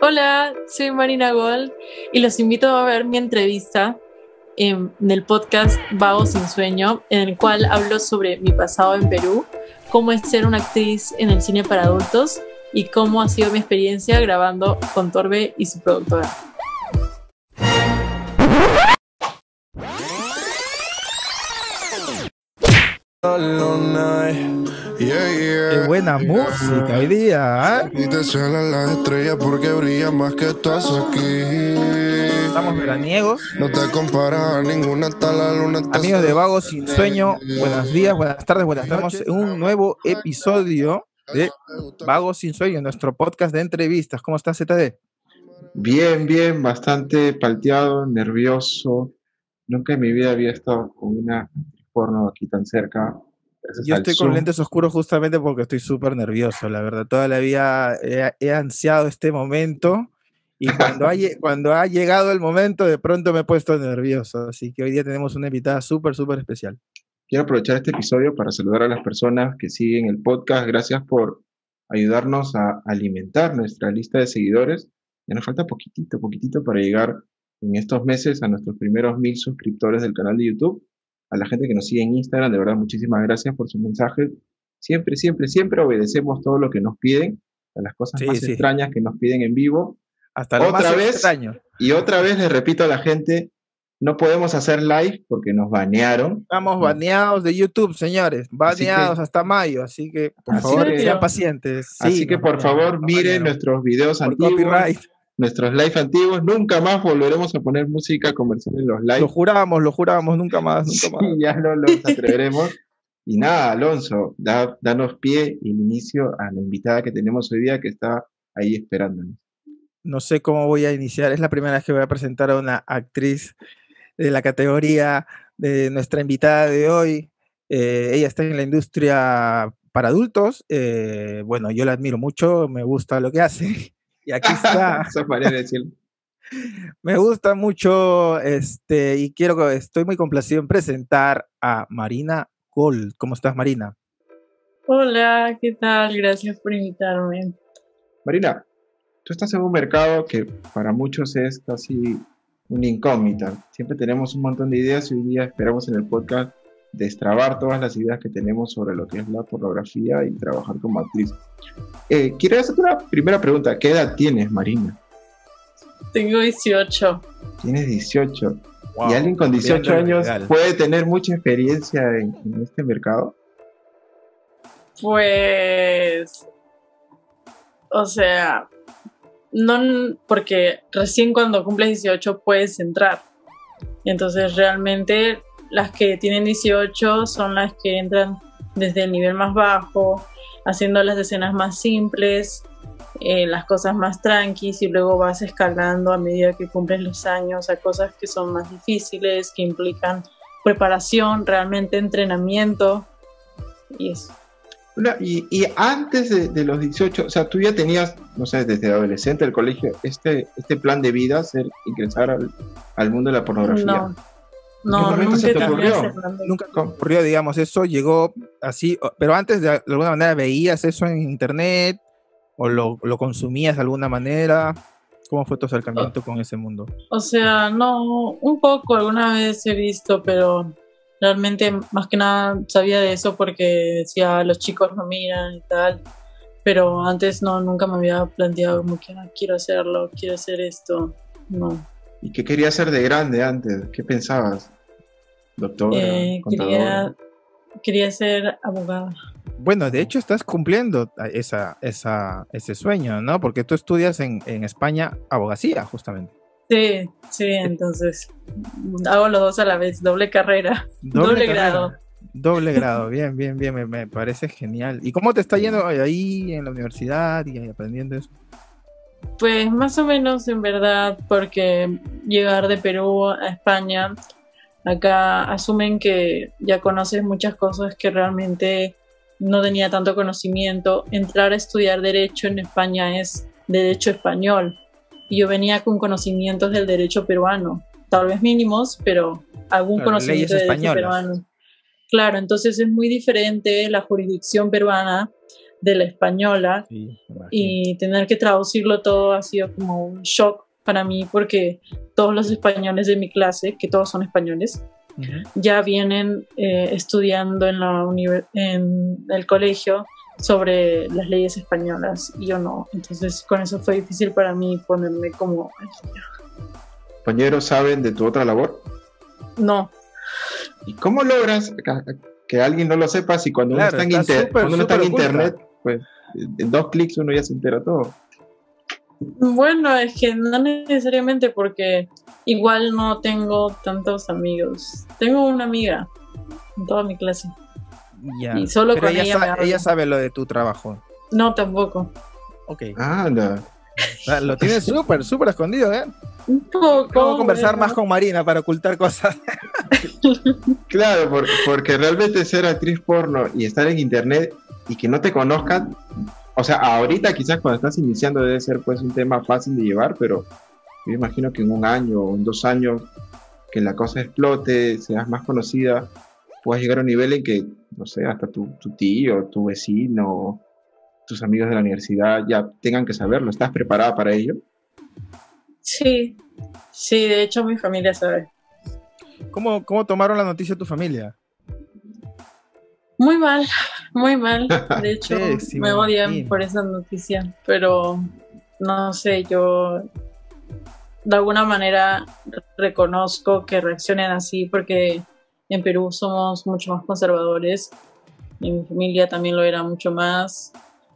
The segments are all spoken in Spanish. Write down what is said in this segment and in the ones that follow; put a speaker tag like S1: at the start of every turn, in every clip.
S1: Hola, soy Marina Gold y los invito a ver mi entrevista en el podcast Vago sin Sueño, en el cual hablo sobre mi pasado en Perú, cómo es ser una actriz en el cine para adultos y cómo ha sido mi experiencia grabando con Torbe y su productora.
S2: Qué buena música hoy día, ¿eh?
S3: Y te celan las estrellas porque brillan más que estás aquí.
S2: Estamos veraniegos.
S3: No te comparas a ninguna, hasta la luna.
S2: Amigos de Vago sin Sueño, buenos días, buenas tardes, buenas noches. Estamos en un nuevo episodio de Vago sin Sueño, nuestro podcast de entrevistas. ¿Cómo estás, ZD?
S4: Bien, bastante palteado, nervioso. Nunca en mi vida había estado con una porno aquí tan cerca.
S2: Yo estoy con lentes oscuros justamente porque estoy súper nervioso, la verdad. Toda la vida he ansiado este momento y cuando ha llegado el momento, de pronto me he puesto nervioso. Así que hoy día tenemos una invitada súper especial.
S4: Quiero aprovechar este episodio para saludar a las personas que siguen el podcast. Gracias por ayudarnos a alimentar nuestra lista de seguidores. Ya nos falta poquitito para llegar en estos meses a nuestros primeros 1000 suscriptores del canal de YouTube. A la gente que nos sigue en Instagram, de verdad, muchísimas gracias por sus mensajes. Siempre obedecemos todo lo que nos piden, a las cosas más extrañas que nos piden en vivo.
S2: Hasta lo más extraño.
S4: Y otra vez les repito a la gente, no podemos hacer live porque nos banearon.
S2: Estamos baneados de YouTube, señores. Baneados hasta mayo, así que por favor sean pacientes.
S4: Así que por favor miren nuestros videos antiguos.
S2: Copyright.
S4: Nuestros live antiguos, nunca más volveremos a poner música comercial en los live.
S2: Lo juramos, nunca más.
S4: Ya no nos atreveremos. Y nada, Alonso, danos pie y inicio a la invitada que tenemos hoy día que está ahí esperándonos.
S2: No sé cómo voy a iniciar, es la primera vez que voy a presentar a una actriz de la categoría de nuestra invitada de hoy. Ella está en la industria para adultos. Bueno, yo la admiro mucho, me gusta lo que hace. Y aquí está. Me gusta mucho y estoy muy complacido en presentar a Marina Gold. ¿Cómo estás, Marina?
S1: Hola, ¿qué tal? Gracias por invitarme.
S4: Marina, tú estás en un mercado que para muchos es casi una incógnita. Siempre tenemos un montón de ideas y hoy día esperamos en el podcast destrabar todas las ideas que tenemos sobre lo que es la pornografía y trabajar como actriz. Quiero hacerte una primera pregunta. ¿Qué edad tienes, Marina?
S1: Tengo 18.
S4: Tienes 18.
S2: Wow,
S4: ¿Y alguien con 18 años puede tener mucha experiencia en este mercado?
S1: Pues, o sea, no, porque recién cuando cumples 18 puedes entrar. Entonces realmente las que tienen 18 son las que entran desde el nivel más bajo, haciendo las escenas más simples, las cosas más tranquis, y luego vas escalando a medida que cumples los años a cosas que son más difíciles, que implican preparación, realmente entrenamiento y eso.
S4: Y antes de los 18, o sea, tú ya tenías, no sé, desde adolescente del colegio, este plan de vida, ingresar al mundo de la pornografía.
S1: No,
S2: nunca ocurrió, digamos, eso llegó así, pero antes de alguna manera veías eso en internet o lo consumías de alguna manera. ¿Cómo fue tu acercamiento con ese mundo?
S1: O sea, no, un poco, alguna vez he visto, pero realmente más que nada sabía de eso porque decía, los chicos no miran y tal, pero antes nunca me había planteado como que quiero hacerlo, quiero hacer esto, no.
S4: ¿Y qué querías hacer de grande antes? ¿Qué pensabas? ¿Doctora?
S1: Quería ser abogada.
S2: Bueno, de hecho estás cumpliendo ese sueño, ¿no? Porque tú estudias en España abogacía, justamente.
S1: Sí, entonces hago los dos a la vez, doble carrera, doble grado.
S2: Doble grado, bien, me parece genial. ¿Y cómo te está yendo ahí en la universidad y aprendiendo eso?
S1: Pues más o menos, en verdad, porque llegar de Perú a España, acá asumen que ya conoces muchas cosas que realmente no tenía tanto conocimiento. Entrar a estudiar Derecho en España es Derecho español. Y yo venía con conocimientos del derecho peruano, tal vez mínimos, pero algún conocimiento de derecho peruano. Claro, entonces es muy diferente la jurisdicción peruana de la española,
S2: Sí, me imagino.
S1: y tener que traducirlo todo ha sido como un shock para mí, porque todos los españoles de mi clase, que todos son españoles,
S2: Ujú.
S1: ya vienen estudiando en el colegio sobre las leyes españolas y yo no. Entonces con eso fue difícil para mí ponerme como...
S4: ¿Compañeros saben de tu otra labor?
S1: No,
S4: ¿Y cómo logras que alguien no lo sepa si cuando
S2: Claro,
S4: uno
S2: está
S4: está
S2: súper,
S4: cuando uno está en
S2: súper oculta.
S4: internet, pues en 2 clics uno ya se entera todo?
S1: bueno, es que no necesariamente, porque igual no tengo tantos amigos. Tengo una amiga en toda mi clase.
S2: Ya.
S1: Y solo
S2: Pero
S1: con ella me hablo.
S2: ella sabe lo de tu trabajo.
S1: No, tampoco.
S2: Ok.
S4: Anda.
S2: Ah, lo tienes súper, súper escondido, ¿eh?
S1: Un poco.
S2: Puedo conversar
S1: bueno.
S2: más con Marina para ocultar cosas.
S4: Claro, porque realmente ser actriz porno y estar en internet y que no te conozcan, o sea, ahorita quizás cuando estás iniciando debe ser pues un tema fácil de llevar, pero yo imagino que en 1 año o en 2 años que la cosa explote, seas más conocida, puedas llegar a un nivel en que, no sé, hasta tu tío, tu vecino, tus amigos de la universidad ya tengan que saberlo. ¿Estás preparada para ello?
S1: Sí, sí, de hecho mi familia sabe.
S2: ¿Cómo tomaron la noticia de tu familia?
S1: Muy mal, muy mal. De hecho,
S2: Sí, sí,
S1: me
S2: me
S1: odian
S2: imagino.
S1: por esa noticia, pero no sé, yo de alguna manera reconozco que reaccionen así porque en Perú somos mucho más conservadores, y mi familia también lo era mucho más,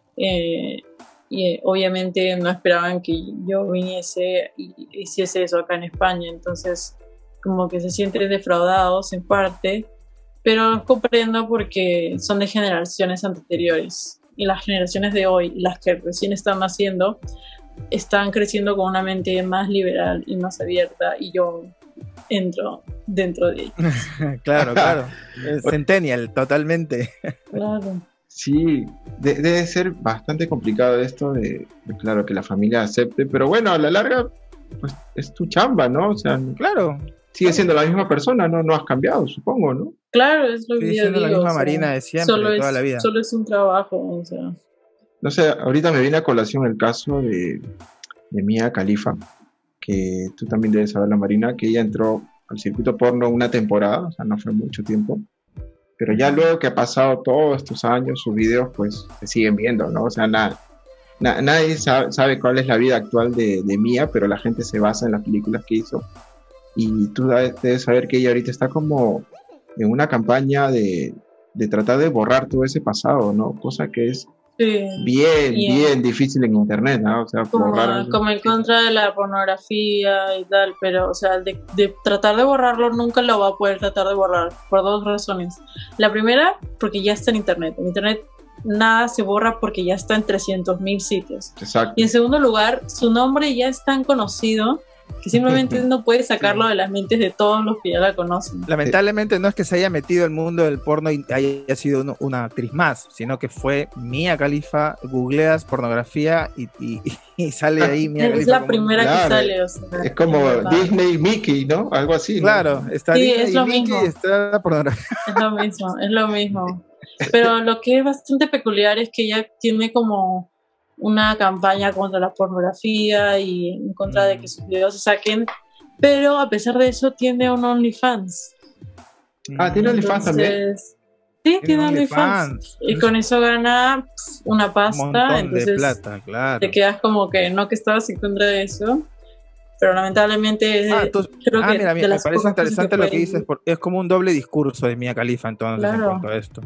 S1: y obviamente no esperaban que yo viniese y hiciese eso acá en España, entonces como que se sienten defraudados en parte, pero los comprendo porque son de generaciones anteriores, y las generaciones de hoy, las que recién están naciendo, están creciendo con una mente más liberal y más abierta, y yo entro dentro de ellos.
S2: Claro, claro. Centennial, totalmente.
S1: Claro.
S4: Sí, debe ser bastante complicado esto claro, que la familia acepte, pero bueno, a la larga, pues es tu chamba, ¿no? O sea,
S2: Claro.
S4: sigue siendo la misma persona, ¿no? No has cambiado, supongo, ¿no?
S1: Claro, es lo
S2: Sigue
S1: que yo
S2: siendo la
S1: digo.
S2: misma
S1: O sea,
S2: Marina de siempre, de toda la vida.
S1: Solo es un trabajo, o sea.
S4: No sé, ahorita me viene a colación el caso de Mia Khalifa, que tú también debes saber, la Marina, que ella entró al circuito porno 1 temporada, o sea, no fue mucho tiempo, pero ya luego que ha pasado todos estos años, sus videos pues se siguen viendo, ¿no? O sea, nadie sabe cuál es la vida actual de Mia, pero la gente se basa en las películas que hizo, y tú debes saber que ella ahorita está como en una campaña de tratar de borrar todo ese pasado, ¿no? Cosa que es
S1: Sí.
S4: bien difícil en internet, ¿no? O sea, borrar...
S1: Como en contra de la pornografía y tal, pero, o sea, de tratar de borrarlo nunca lo va a poder tratar de borrar, por 2 razones. La primera, porque ya está en internet. En internet nada se borra porque ya está en 300.000 sitios.
S4: Exacto.
S1: Y en segundo lugar, su nombre ya es tan conocido que simplemente no puede sacarlo de las mentes de todos los que ya la conocen.
S2: Lamentablemente no es que se haya metido al mundo del porno y haya sido una actriz más, sino que fue Mia Khalifa, googleas pornografía y sale ahí Mia Khalifa.
S1: Es la
S2: como...
S1: primera
S4: Claro,
S1: que sale, o sea,
S4: es como Disney, Mickey, ¿no? Algo así, ¿no?
S2: Claro, está
S1: Sí,
S2: Disney
S1: es lo
S2: y Mickey
S1: mismo.
S2: y está la pornografía.
S1: Es lo mismo. Pero lo que es bastante peculiar es que ella tiene como una campaña contra la pornografía y en contra de que sus videos se saquen, pero a pesar de eso tiene un OnlyFans.
S4: Ah, ¿tiene OnlyFans también?
S1: Sí, tiene OnlyFans. Y con eso gana una pasta.
S2: Un montón
S1: entonces
S2: de plata, claro.
S1: te quedas como que no, que estabas en contra de eso, pero lamentablemente creo que
S2: mira,
S1: de
S2: me
S1: las
S2: parece
S1: pocas
S2: interesante lo que
S1: pueden-
S2: dices, porque es como un doble discurso de Mia Khalifa entonces en
S1: Claro.
S2: cuanto a esto.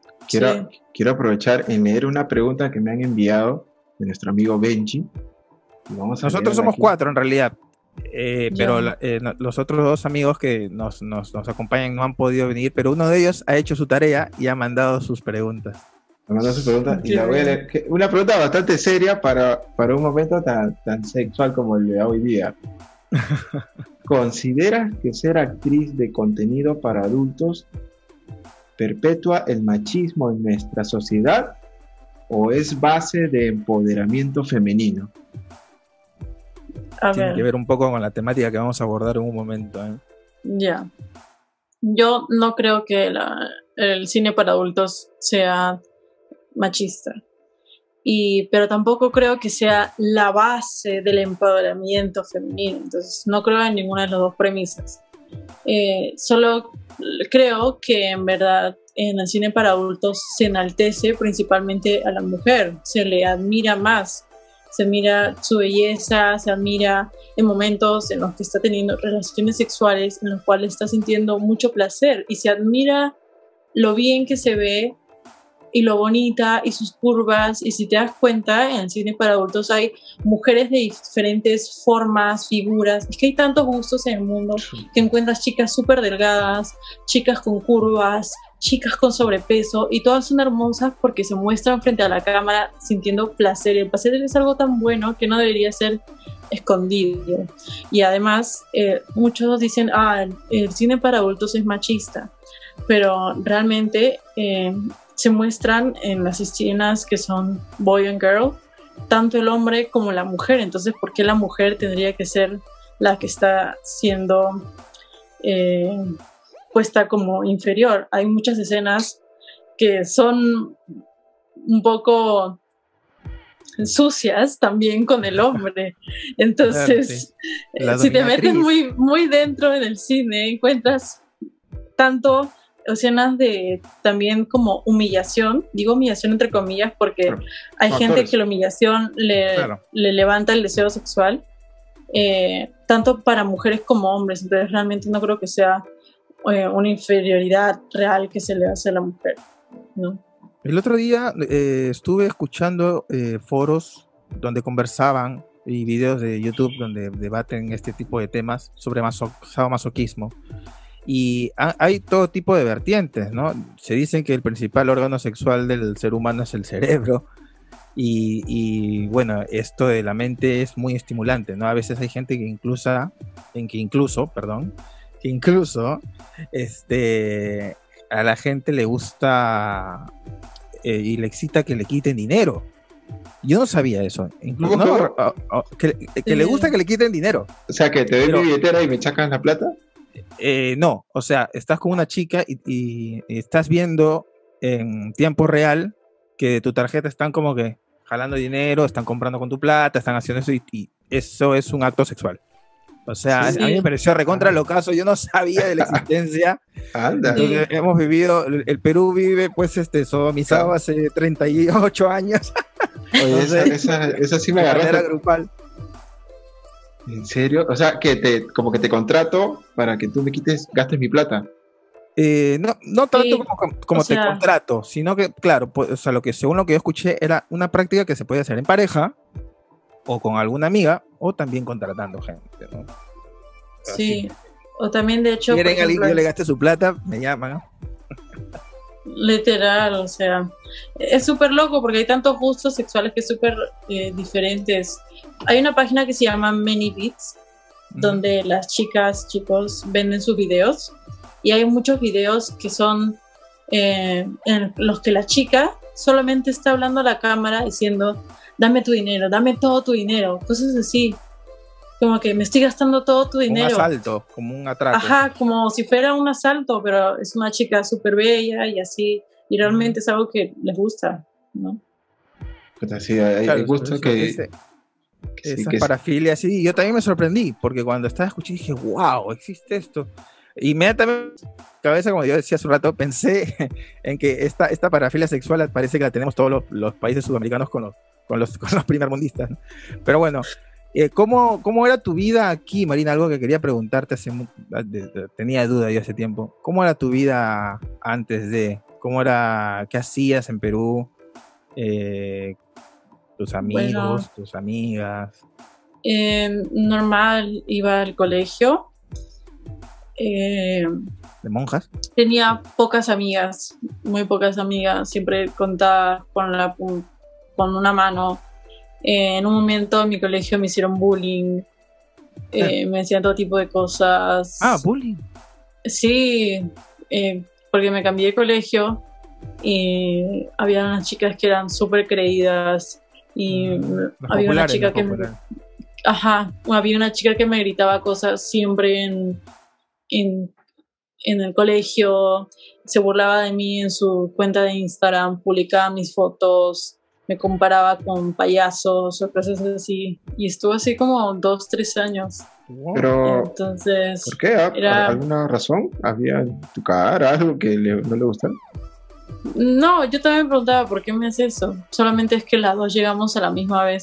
S4: Quiero aprovechar en leer una pregunta que me han enviado de nuestro amigo Benji.
S2: Nosotros somos 4 en realidad, pero
S1: Ya.
S2: los otros 2 amigos que nos acompañan no han podido venir, pero uno de ellos ha hecho su tarea y ha mandado sus preguntas.
S4: Me mandó su pregunta y la voy a leer. Una pregunta bastante seria para un momento tan sexual como el de hoy día. ¿Consideras que ser actriz de contenido para adultos perpetúa el machismo en nuestra sociedad o es base de empoderamiento femenino?
S2: Tiene que ver un poco con la temática que vamos a abordar en un momento.
S1: Ya. Yo no creo que el cine para adultos sea machista. pero tampoco creo que sea la base del empoderamiento femenino. Entonces no creo en ninguna de las dos premisas. Solo creo que en verdad en el cine para adultos se enaltece principalmente a la mujer, se le admira más, se admira su belleza, se admira en momentos en los que está teniendo relaciones sexuales, en los cuales está sintiendo mucho placer, y se admira lo bien que se ve y lo bonita y sus curvas. Y si te das cuenta, en el cine para adultos hay mujeres de diferentes formas, figuras. Es que hay tantos gustos en el mundo que encuentras chicas súper delgadas, chicas con curvas, chicas con sobrepeso, y todas son hermosas porque se muestran frente a la cámara sintiendo placer. El placer es algo tan bueno que no debería ser escondido. Y además muchos dicen, el cine para adultos es machista, pero realmente se muestran en las escenas que son boy and girl, tanto el hombre como la mujer. Entonces, ¿por qué la mujer tendría que ser la que está siendo puesta como inferior? Hay muchas escenas que son un poco sucias también con el hombre. Entonces, claro, sí. Si te metes muy, muy dentro en el cine, encuentras tanto escenas de también como humillación. Digo humillación entre comillas porque claro, hay gente que la humillación le levanta el deseo sexual, tanto para mujeres como hombres. Entonces realmente no creo que sea una inferioridad real que se le hace a la mujer, ¿no?
S2: El otro día estuve escuchando foros donde conversaban y videos de YouTube donde debaten este tipo de temas sobre sadomasoquismo. Y hay todo tipo de vertientes, ¿no? Se dicen que el principal órgano sexual del ser humano es el cerebro. Y bueno, esto de la mente es muy estimulante, ¿no? A veces hay gente que incluso a la gente le gusta y le excita que le quiten dinero. Yo no sabía eso. Que le gusta que le quiten dinero.
S4: O sea, que te doy mi billetera y me sacas la plata.
S2: No, o sea, estás con una chica y estás viendo en tiempo real que de tu tarjeta están como que jalando dinero, están comprando con tu plata, están haciendo eso, y eso es un acto sexual. O sea, sí. A mí me pareció recontra locazo, yo no sabía de la existencia. Entonces, hemos vivido, el Perú vive pues sodomizado hace 38 años.
S4: Oye, esa sí me agarró.
S2: Grupal.
S4: ¿En serio? O sea, que como que te contrato para que tú me gastes mi plata.
S2: No tanto como te contrato, sino que, claro, pues, o sea, según lo que yo escuché, era una práctica que se puede hacer en pareja, o con alguna amiga, o también contratando gente, ¿no?
S1: Sí, así. O también, de hecho,
S2: quieren a alguien que yo le gaste su plata, me llaman, ¿no?
S1: Literal, o sea, es súper loco porque hay tantos gustos sexuales que es súper diferentes. Hay una página que se llama Many Beats, donde las chicos venden sus videos, y hay muchos videos que son en los que la chica solamente está hablando a la cámara diciendo, dame tu dinero, dame todo tu dinero, cosas así, como que me estoy gastando todo tu dinero.
S2: Un asalto, como un atraco.
S1: Ajá, como si fuera un asalto, pero es una chica súper bella y así, y realmente es algo que les gusta, ¿no?
S4: Pues sí, hay gusto que...
S2: Esas parafilias, sí, yo también me sorprendí, porque cuando estaba escuchando dije, wow, existe esto. Inmediatamente, cabeza, como yo decía hace un rato, pensé en que esta parafilia sexual parece que la tenemos todos los países sudamericanos con los primermundistas, ¿no? Pero bueno, ¿cómo era tu vida aquí, Marina? Algo que quería preguntarte, tenía duda yo hace tiempo. ¿Cómo era tu vida antes de? ¿Qué hacías en Perú? ¿Tus amigos, tus amigas?
S1: Normal, iba al colegio.
S2: ¿De monjas?
S1: Tenía pocas amigas, muy pocas amigas, siempre contaba con una mano. En un momento en mi colegio me hicieron bullying, me decían todo tipo de cosas.
S2: ¿Bullying?
S1: Sí, porque me cambié de colegio y había unas chicas que eran súper creídas y había una chica que había una chica que me gritaba cosas siempre en el colegio, se burlaba de mí en su cuenta de Instagram, publicaba mis fotos, me comparaba con payasos o cosas así. Y estuvo así como 2, 3 años.
S4: Pero,
S1: Entonces,
S4: ¿por qué? ¿Alguna razón? ¿Había en tu cara algo que no le gustara?
S1: no, yo también me preguntaba por qué me hace eso. Solamente es que las dos llegamos a la misma vez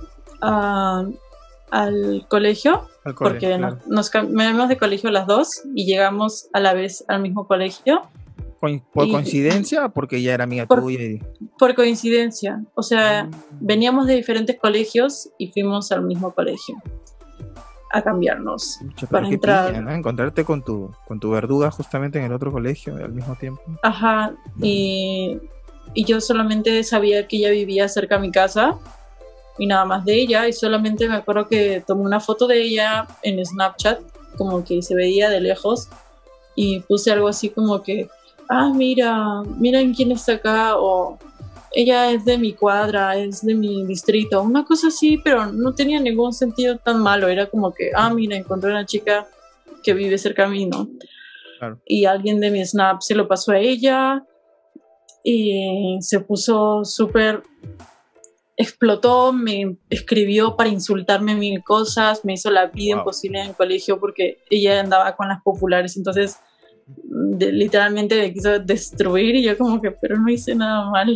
S1: al colegio, porque
S2: claro.
S1: nos cambiamos de colegio las dos y llegamos a la vez al mismo colegio.
S2: ¿Por coincidencia o porque ya era amiga tuya?
S1: Por coincidencia. O sea, veníamos de diferentes colegios y fuimos al mismo colegio a cambiarnos.
S2: Para entrar. Pilla, ¿no? Encontrarte con tu verduga justamente en el otro colegio al mismo tiempo.
S1: Ajá, y yo solamente sabía que ella vivía cerca de mi casa y nada más de ella, y solamente me acuerdo que tomé una foto de ella en Snapchat, como que se veía de lejos, y puse algo así como que, miren quién está acá, o ella es de mi cuadra, es de mi distrito, una cosa así, pero no tenía ningún sentido tan malo, era como que, mira, encontré una chica que vive cerca de mí, ¿no?
S2: Claro.
S1: Y alguien de mi Snap se lo pasó a ella y se puso súper, explotó, me escribió para insultarme 1000 cosas, me hizo la vida imposible en el colegio porque ella andaba con las populares, entonces literalmente me quiso destruir y yo como que, pero no hice nada malo.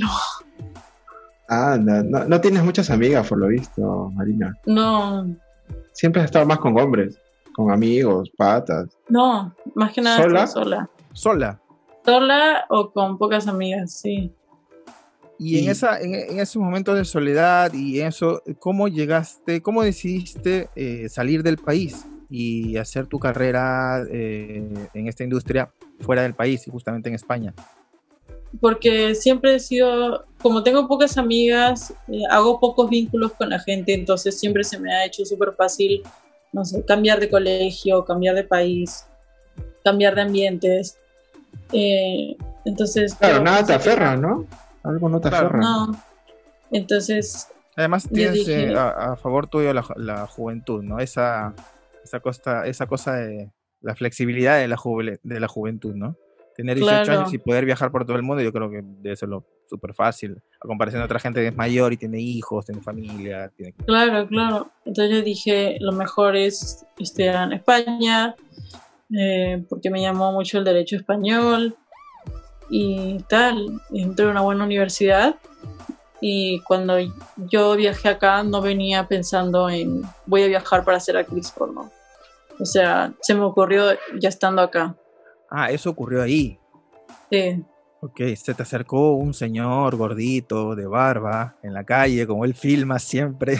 S4: No tienes muchas amigas por lo visto, Marina.
S1: No.
S4: Siempre has estado más con hombres, con amigos, patas.
S1: No, más que nada
S4: ¿Sola?
S1: estoy sola.
S2: ¿Sola?
S1: Sola o con pocas amigas, sí.
S2: Y en esos momentos de soledad y eso, ¿cómo decidiste salir del país y hacer tu carrera en esta industria fuera del país y justamente en España?
S1: Porque siempre he sido, como tengo pocas amigas, hago pocos vínculos con la gente, entonces siempre se me ha hecho súper fácil, no sé, cambiar de colegio, cambiar de país, cambiar de ambientes. Entonces...
S4: Claro, nada te aferra, ¿no? Algo no te aferra.
S1: No. Entonces...
S2: Además tienes a favor tuyo la juventud, ¿no? Esa cosa de la flexibilidad de la juventud, ¿no? Tener 18 años y poder viajar por todo el mundo, yo creo que debe ser súper fácil, a comparación de otra gente que es mayor y tiene hijos, tiene familia.
S1: Claro. Entonces yo dije, lo mejor es estudiar en España, porque me llamó mucho el derecho español y tal. Entré a una buena universidad y cuando yo viajé acá no venía pensando en voy a viajar para ser actriz porno. O sea, se me ocurrió ya estando acá.
S2: Eso ocurrió ahí.
S1: Sí.
S2: Ok, se te acercó un señor gordito, de barba, en la calle, como él filma siempre,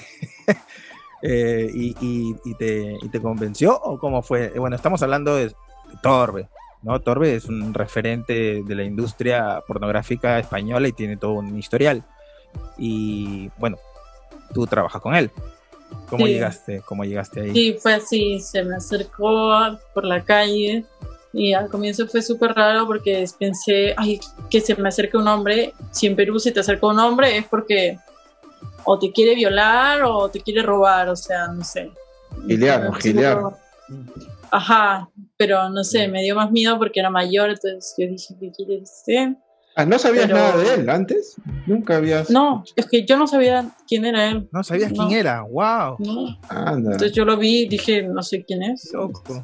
S2: y te convenció, ¿o cómo fue? Bueno, estamos hablando de Torbe, ¿no? Torbe es un referente de la industria pornográfica española y tiene todo un historial. Y bueno, tú trabajas con él. ¿Cómo llegaste ahí?
S1: Sí, fue así, se me acercó por la calle. Y al comienzo fue súper raro porque pensé, que se me acerque un hombre. Si en Perú se te acerca un hombre es porque o te quiere violar o te quiere robar, o sea, no sé.
S4: Gilear.
S1: Ajá, pero no sé, me dio más miedo porque era mayor, entonces yo dije, ¿qué quiere decir?
S4: ¿No sabías nada de él antes? ¿Nunca habías...?
S1: No, es que yo no sabía quién era él.
S2: ¿No sabías quién era? ¡Wow!
S1: No.
S4: Anda.
S1: Entonces yo lo vi y dije, no sé quién es.
S2: Loco.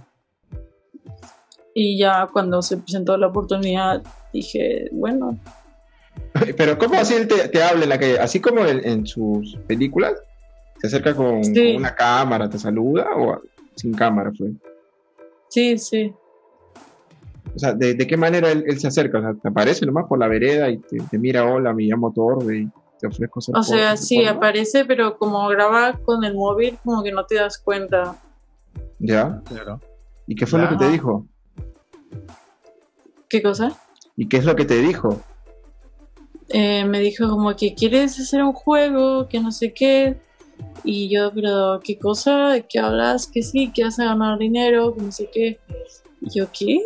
S1: Y ya cuando se presentó la oportunidad dije, bueno.
S4: Pero ¿cómo así él te habla en la calle? ¿Así como en sus películas? ¿Se acerca con una cámara, te saluda o sin cámara fue?
S1: Sí.
S4: O sea, ¿de qué manera él se acerca? O sea, ¿te aparece nomás por la vereda y te mira, hola, me llamo Torbe y te ofrezco ser
S1: O sea, sí,
S4: porno?
S1: aparece, pero como graba con el móvil, como que no te das cuenta.
S4: ¿Ya?
S2: Claro.
S4: ¿Y qué fue lo que te dijo?
S1: ¿Qué cosa?
S4: ¿Y qué es lo que te dijo?
S1: Me dijo como que quieres hacer un juego, que no sé qué. Y yo, pero ¿qué cosa? ¿De qué hablas? Que sí, que vas a ganar dinero, que no sé qué. Y yo, ¿qué?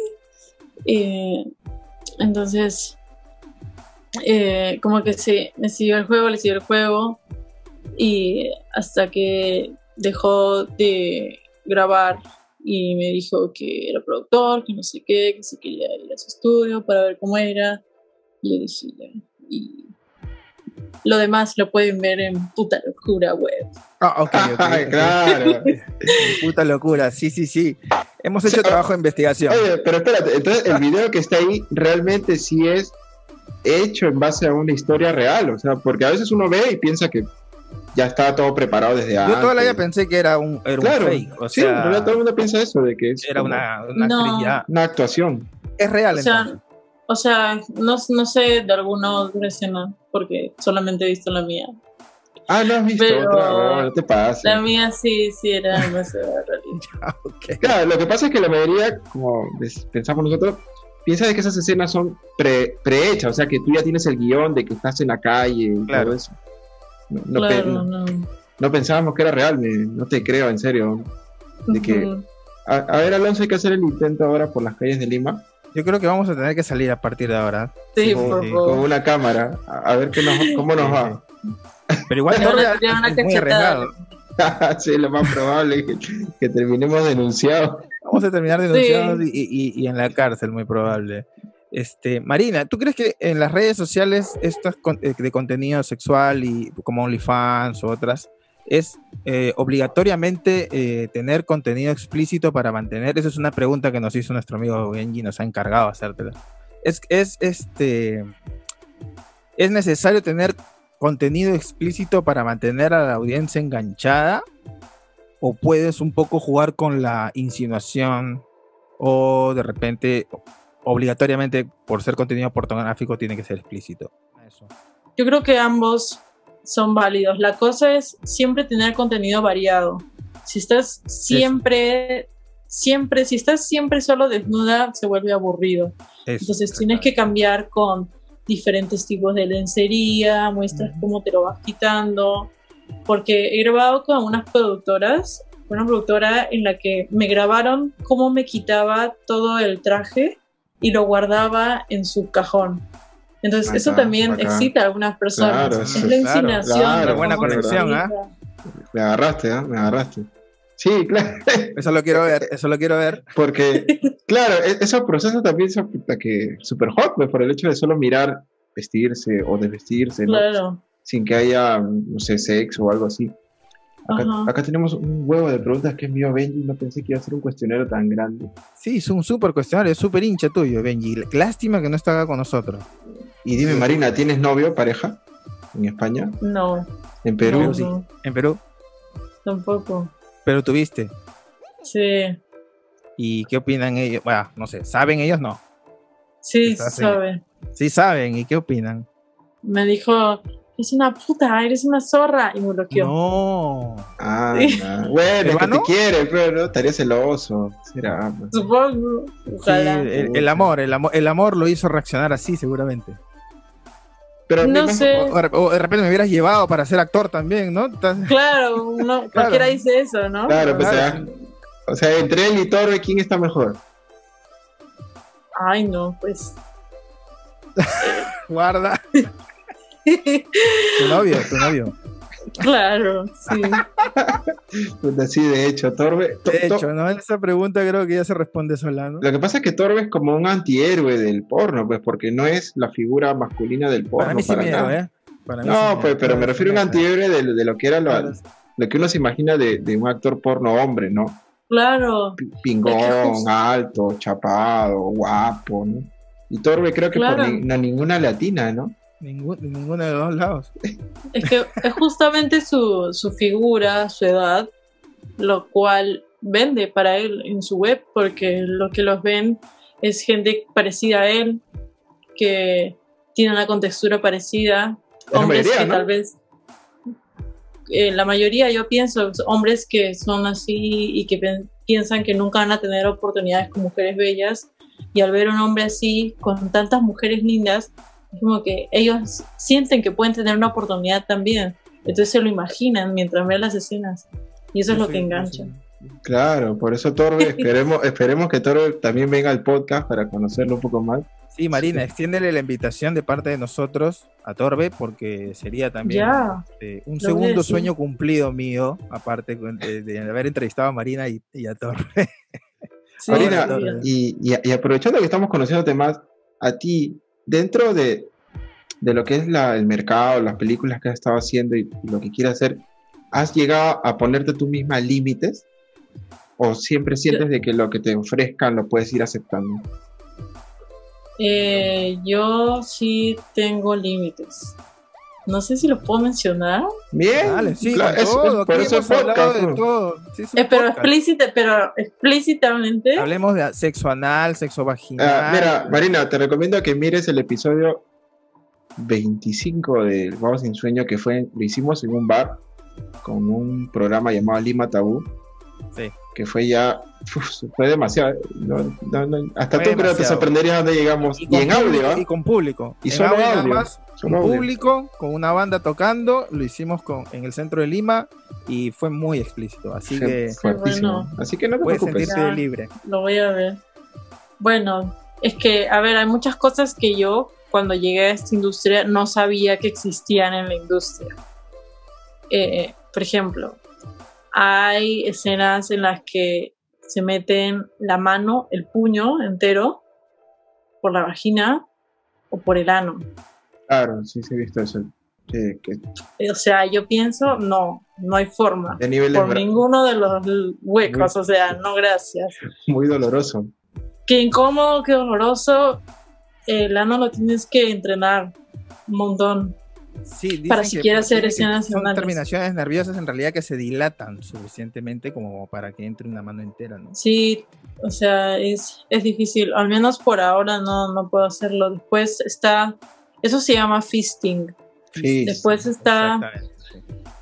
S1: Entonces, como que sí, le siguió el juego. Y hasta que dejó de grabar y me dijo que era productor, que no sé qué, que se quería ir a su estudio para ver cómo era. Y yo dije, ya. Lo demás lo pueden ver en Puta Locura Web.
S2: Ok.
S4: Claro.
S2: Puta locura, sí. Hemos hecho trabajo de investigación.
S4: Oye, pero espérate, entonces el video que está ahí realmente sí es hecho en base a una historia real, o sea, porque a veces uno ve y piensa que ya estaba todo preparado desde antes.
S2: Yo toda la vida pensé que era un fake. O
S4: sí,
S2: sea,
S4: en realidad todo el mundo piensa eso, de que es
S2: era una actriz ya.
S4: una actuación.
S2: Es real, entonces.
S1: O sea, no sé de alguna otra escena, porque solamente he visto la mía.
S4: No has visto
S1: Pero
S4: otra, no te pases.
S1: La mía sí era demasiado realista.
S2: Okay.
S4: Claro, lo que pasa es que la mayoría, como pensamos nosotros, piensa de que esas escenas son prehechas, o sea, que tú ya tienes el guión de que estás en la calle y todo eso. No pensábamos que era real, no te creo, en serio. De que, a ver, Alonso, hay que hacer el intento ahora por las calles de Lima.
S2: Yo creo que vamos a tener que salir a partir de ahora.
S1: Sí, por favor.
S4: Con una cámara, a ver cómo nos va.
S2: Pero igual Torbe es muy arriesgado.
S4: Sí, lo más probable es que terminemos denunciados.
S2: Vamos a terminar denunciados y en la cárcel, muy probable. Marina, ¿tú crees que en las redes sociales estas de contenido sexual y como OnlyFans u otras es obligatoriamente tener contenido explícito para mantener? Esa es una pregunta que nos hizo nuestro amigo Benji, nos ha encargado de hacértela. ¿Es necesario tener contenido explícito para mantener a la audiencia enganchada? ¿O puedes un poco jugar con la insinuación? ¿O de repente obligatoriamente por ser contenido pornográfico tiene que ser explícito? Eso.
S1: Yo creo que ambos son válidos. La cosa es siempre tener contenido variado. Si estás siempre solo desnuda, se vuelve aburrido. Entonces tienes que cambiar con diferentes tipos de lencería, muestras cómo te lo vas quitando, porque he grabado con una productora en la que me grabaron cómo me quitaba todo el traje y lo guardaba en su cajón. Entonces eso también excita a algunas personas.
S4: Claro,
S1: es la insinuación.
S4: Claro,
S2: buena conexión,
S4: Me agarraste. Sí, claro.
S2: Eso lo quiero ver.
S4: Porque, claro, esos procesos también son súper hot, pues, por el hecho de solo mirar vestirse o desvestirse, ¿no?
S1: Claro.
S4: Sin que haya, no sé, sexo o algo así. Acá tenemos un huevo de preguntas que envió Benji. No pensé que iba a ser un cuestionario tan grande.
S2: Sí, es un súper cuestionario, es súper hincha tuyo, Benji. Lástima que no está acá con nosotros.
S4: Y dime, Marina, ¿tienes novio, pareja en España?
S1: No.
S4: ¿En Perú?
S1: No.
S2: Sí. ¿En Perú?
S1: Tampoco.
S2: ¿Pero tuviste?
S1: Sí.
S2: ¿Y qué opinan ellos? Bueno, no sé, ¿saben ellos? No.
S1: Sí, saben.
S2: Sí saben, ¿y qué opinan?
S1: Me dijo, es una puta, eres una zorra, y me bloqueó.
S2: No.
S1: Sí.
S4: Bueno, es que te quiere, pero no estaría celoso. Será.
S1: Supongo. Ojalá.
S2: Sí, el amor lo hizo reaccionar así, seguramente.
S4: Pero
S1: no sé.
S2: O de repente me hubieras llevado para ser actor también, ¿no?
S1: Claro, cualquiera dice eso, ¿no?
S4: Claro, pues, o sea, entre él y Torbe, ¿quién está mejor?
S1: Ay, no, pues.
S2: Guarda. Tu novio.
S1: Claro, sí.
S4: Pues sí, de hecho, Torbe.
S2: De hecho, ¿no? En esa pregunta creo que ya se responde sola, ¿no?
S4: Lo que pasa es que Torbe es como un antihéroe del porno, pues, porque no es la figura masculina del porno.
S2: Para mí sí miedo, ¿eh?
S4: No, pues, pero me refiero a un antihéroe de lo que era lo que uno se imagina de un actor porno hombre, ¿no?
S1: Claro.
S4: Pingón, alto, chapado, guapo, ¿no? Y Torbe creo que por ninguna latina, ¿no?
S2: Ninguno de los dos lados.
S1: Es que es justamente su figura, su edad, lo cual vende para él en su web, porque lo que los ven es gente parecida a él, que tiene una contextura parecida, hombres que tal vez, la mayoría yo pienso, hombres que son así y que piensan que nunca van a tener oportunidades con mujeres bellas, y al ver un hombre así, con tantas mujeres lindas, es como que ellos sienten que pueden tener una oportunidad también, entonces se lo imaginan mientras ven las escenas, y eso es lo que engancha.
S4: Claro, por eso Torbe, esperemos que Torbe también venga al podcast para conocerlo un poco más.
S2: Sí, Marina, extiéndele la invitación de parte de nosotros a Torbe, porque sería también un segundo sueño cumplido mío, aparte de haber entrevistado a Marina y a Torbe.
S4: Sí, Marina, y aprovechando que estamos conociéndote más, a ti, dentro de de lo que es el mercado, las películas que has estado haciendo y lo que quieres hacer, ¿has llegado a ponerte tú misma límites? ¿O siempre sientes de que lo que te ofrezcan lo puedes ir aceptando?
S1: Yo sí tengo límites. No sé si los puedo mencionar.
S4: Bien,
S2: Dale, sí,
S4: claro,
S2: con todo,
S4: por
S2: aquí
S4: eso
S2: hemos
S4: el
S2: hablado
S4: podcast,
S2: de
S4: ¿no?
S2: todo. Sí, es un
S1: Pero
S2: podcast.
S1: explícitamente.
S2: Hablemos de sexo anal, sexo vaginal.
S4: Mira, Marina, te recomiendo que mires el episodio 25 de Vamos Sin Sueño, que lo hicimos en un bar con un programa llamado Lima Tabú,
S2: Sí.
S4: que fue ya, fue demasiado. Hasta
S2: Fue
S4: tú creo que te
S2: demasiado.
S4: sorprenderías dónde llegamos. Y
S2: con
S4: en audio,
S2: público,
S4: ¿ah?
S2: y con público.
S4: Y
S2: En
S4: solo
S2: nada
S4: audio.
S2: más,
S4: Solo
S2: con
S4: audio.
S2: público, con una banda tocando, lo hicimos en el centro de Lima y fue muy explícito, así que
S4: Fuertísimo.
S1: bueno.
S4: Así que no te
S2: puedes
S4: preocupes.
S2: sentirte
S1: Ya.
S2: libre.
S1: Lo voy a ver. Bueno, es que, a ver, hay muchas cosas que yo, cuando llegué a esta industria, no sabía que existían en la industria. Por ejemplo, hay escenas en las que se meten la mano, el puño entero, por la vagina o por el ano.
S4: Claro, sí, he visto eso. Que
S1: O sea, yo pienso, no hay forma.
S4: de niveles
S1: Por ninguno de los huecos, o sea, no gracias.
S4: muy doloroso.
S1: Qué incómodo, qué doloroso. El ano lo tienes que entrenar un montón.
S2: Sí, dicen
S1: Para
S2: que
S1: siquiera hacer
S2: tiene que-
S1: escenas
S2: son
S1: anales.
S2: terminaciones nerviosas en realidad que se dilatan suficientemente como para que entre una mano entera, ¿no?
S1: Sí, o sea, es difícil. Al menos por ahora no puedo hacerlo. Después está, eso se llama fisting.
S4: Sí.
S1: Después está,
S2: Exactamente, sí.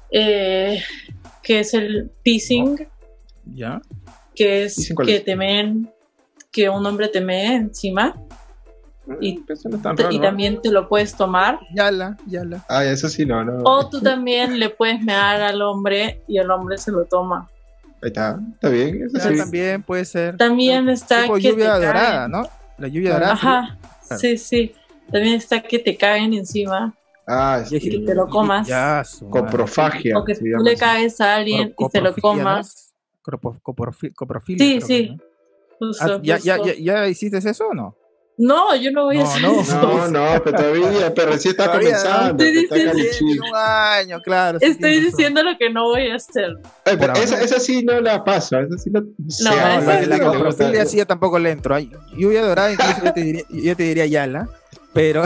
S1: que es el pissing,
S2: ¿Ya?
S1: que es
S4: ¿Pissing cuál
S1: que
S4: es?
S1: te meen, que un hombre te mee encima y,
S4: Eso no es tan raro,
S1: y
S4: ¿no?
S1: también te lo puedes tomar.
S2: Yala.
S4: Ah, eso sí, no.
S1: O tú también le puedes mear al hombre y el hombre se lo toma.
S4: Ahí está bien. Eso
S2: Ya
S4: sí.
S2: también puede ser.
S1: También está
S2: Tipo
S1: que
S2: lluvia
S1: te
S2: dorada,
S1: caen.
S2: ¿no? La lluvia dorada.
S1: Ajá,
S2: Claro.
S1: sí. También está que te caen encima
S4: Ah,
S2: Y es
S1: y que te lo comas.
S2: Ya, su madre.
S4: coprofagia.
S1: o que
S4: se
S1: tú
S4: llama
S1: le
S4: así.
S1: caes a alguien y te lo
S2: Coprofilia,
S1: comas.
S2: ¿no? Coprofilia.
S1: Sí,
S2: creo
S1: sí.
S2: que, ¿no?
S1: Justo,
S2: ¿Ya
S1: justo.
S2: hiciste eso o no?
S1: No, yo no voy a
S2: No,
S1: hacer
S2: no.
S1: eso.
S4: No, pero todavía, pero recién está
S2: Todavía, ¿no?
S4: comenzando.
S1: Estoy
S4: está
S1: diciendo-
S4: calichín.
S2: Un año, claro. sí,
S1: Estoy
S2: tienes razón.
S1: diciendo lo que no voy a hacer.
S4: Pero
S2: Por ahora.
S4: esa sí no la paso. Esa sí no.
S1: No,
S2: No,
S1: esa
S2: la
S1: sí
S2: la
S1: no.
S2: coprofilia sí yo tampoco le entro. Ay, lluvia dorada incluso yo te diría Yala, pero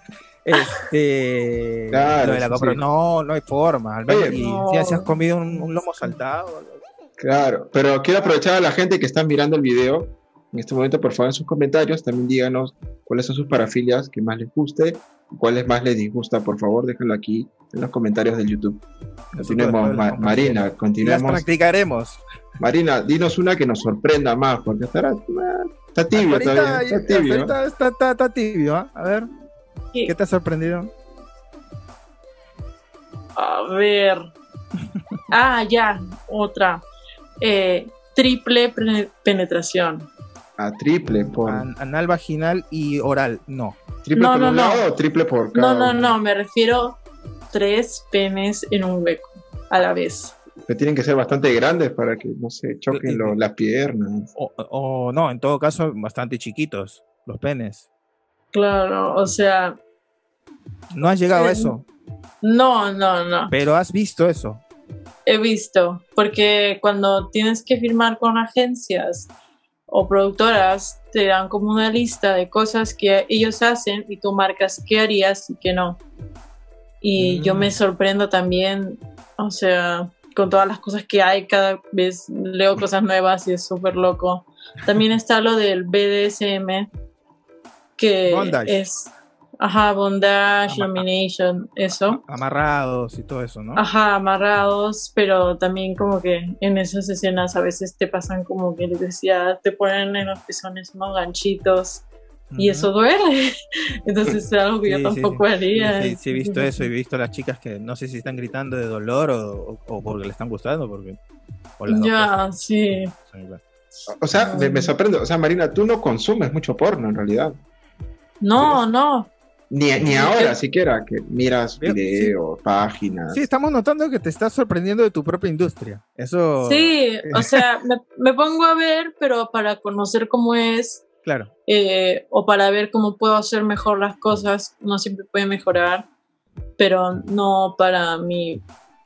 S4: Claro,
S2: lo de la
S4: sí,
S2: copro,
S4: sí.
S2: no hay forma. Al menos,
S4: Oye,
S2: y
S1: no.
S2: si has comido un lomo saltado. Algo así.
S4: Claro, pero quiero aprovechar a la gente que está mirando el video. En este momento, por favor, en sus comentarios también díganos cuáles son sus parafilias que más les guste, cuáles más les disgusta. Por favor, déjenlo aquí en los comentarios del YouTube. Continuemos,
S2: Nosotros después las
S4: Marina,
S2: Y las
S4: continuemos.
S2: practicaremos.
S4: Marina, dinos una que nos sorprenda más, porque está tibio
S2: Ahorita,
S4: todavía. Está tibio.
S2: ahorita está tibio, ¿ah? A ver,
S1: ¿Qué?
S2: ¿qué te ha sorprendido?
S1: A ver. Ya, otra. Triple penetración.
S4: Triple por.
S2: Anal, vaginal y oral, no.
S4: ¿Triple
S1: No,
S4: por
S1: no,
S4: un
S1: no.
S4: lado o triple por cada uno?
S1: No, me refiero 3 penes en un hueco a la vez.
S4: Que tienen que ser bastante grandes para que no se choquen las piernas.
S2: O no, en todo caso, bastante chiquitos, los penes.
S1: Claro, o sea,
S2: No has llegado a eso,
S1: no.
S2: pero has visto eso.
S1: He visto, porque cuando tienes que firmar con agencias o productoras, te dan como una lista de cosas que ellos hacen y tú marcas qué harías y qué no. Y yo me sorprendo también, o sea, con todas las cosas que hay, cada vez leo cosas nuevas y es súper loco. También está lo del BDSM, que
S2: Bondage.
S1: es, bondage, domination, eso.
S2: Amarrados y todo eso, ¿no?
S1: Ajá, amarrados, pero también como que en esas escenas a veces te pasan como que les decía, te ponen en los pezones unos ganchitos y eso duele. Entonces es algo que yo tampoco haría.
S2: Sí, he visto eso, he visto a las chicas que no sé si están gritando de dolor o porque le están gustando, porque... o las dos cosas.
S1: Sí.
S4: O sea, me sorprende. O sea, Marina, tú no consumes mucho porno en realidad.
S1: No.
S4: Ni ahora siquiera, que miras
S2: Veo-
S4: videos, páginas.
S2: Sí, estamos notando que te estás sorprendiendo de tu propia industria. Eso...
S1: Sí, o sea, me pongo a ver, pero para conocer cómo es
S2: Claro.
S1: O para ver cómo puedo hacer mejor las cosas. Uno siempre puede mejorar, pero no para mi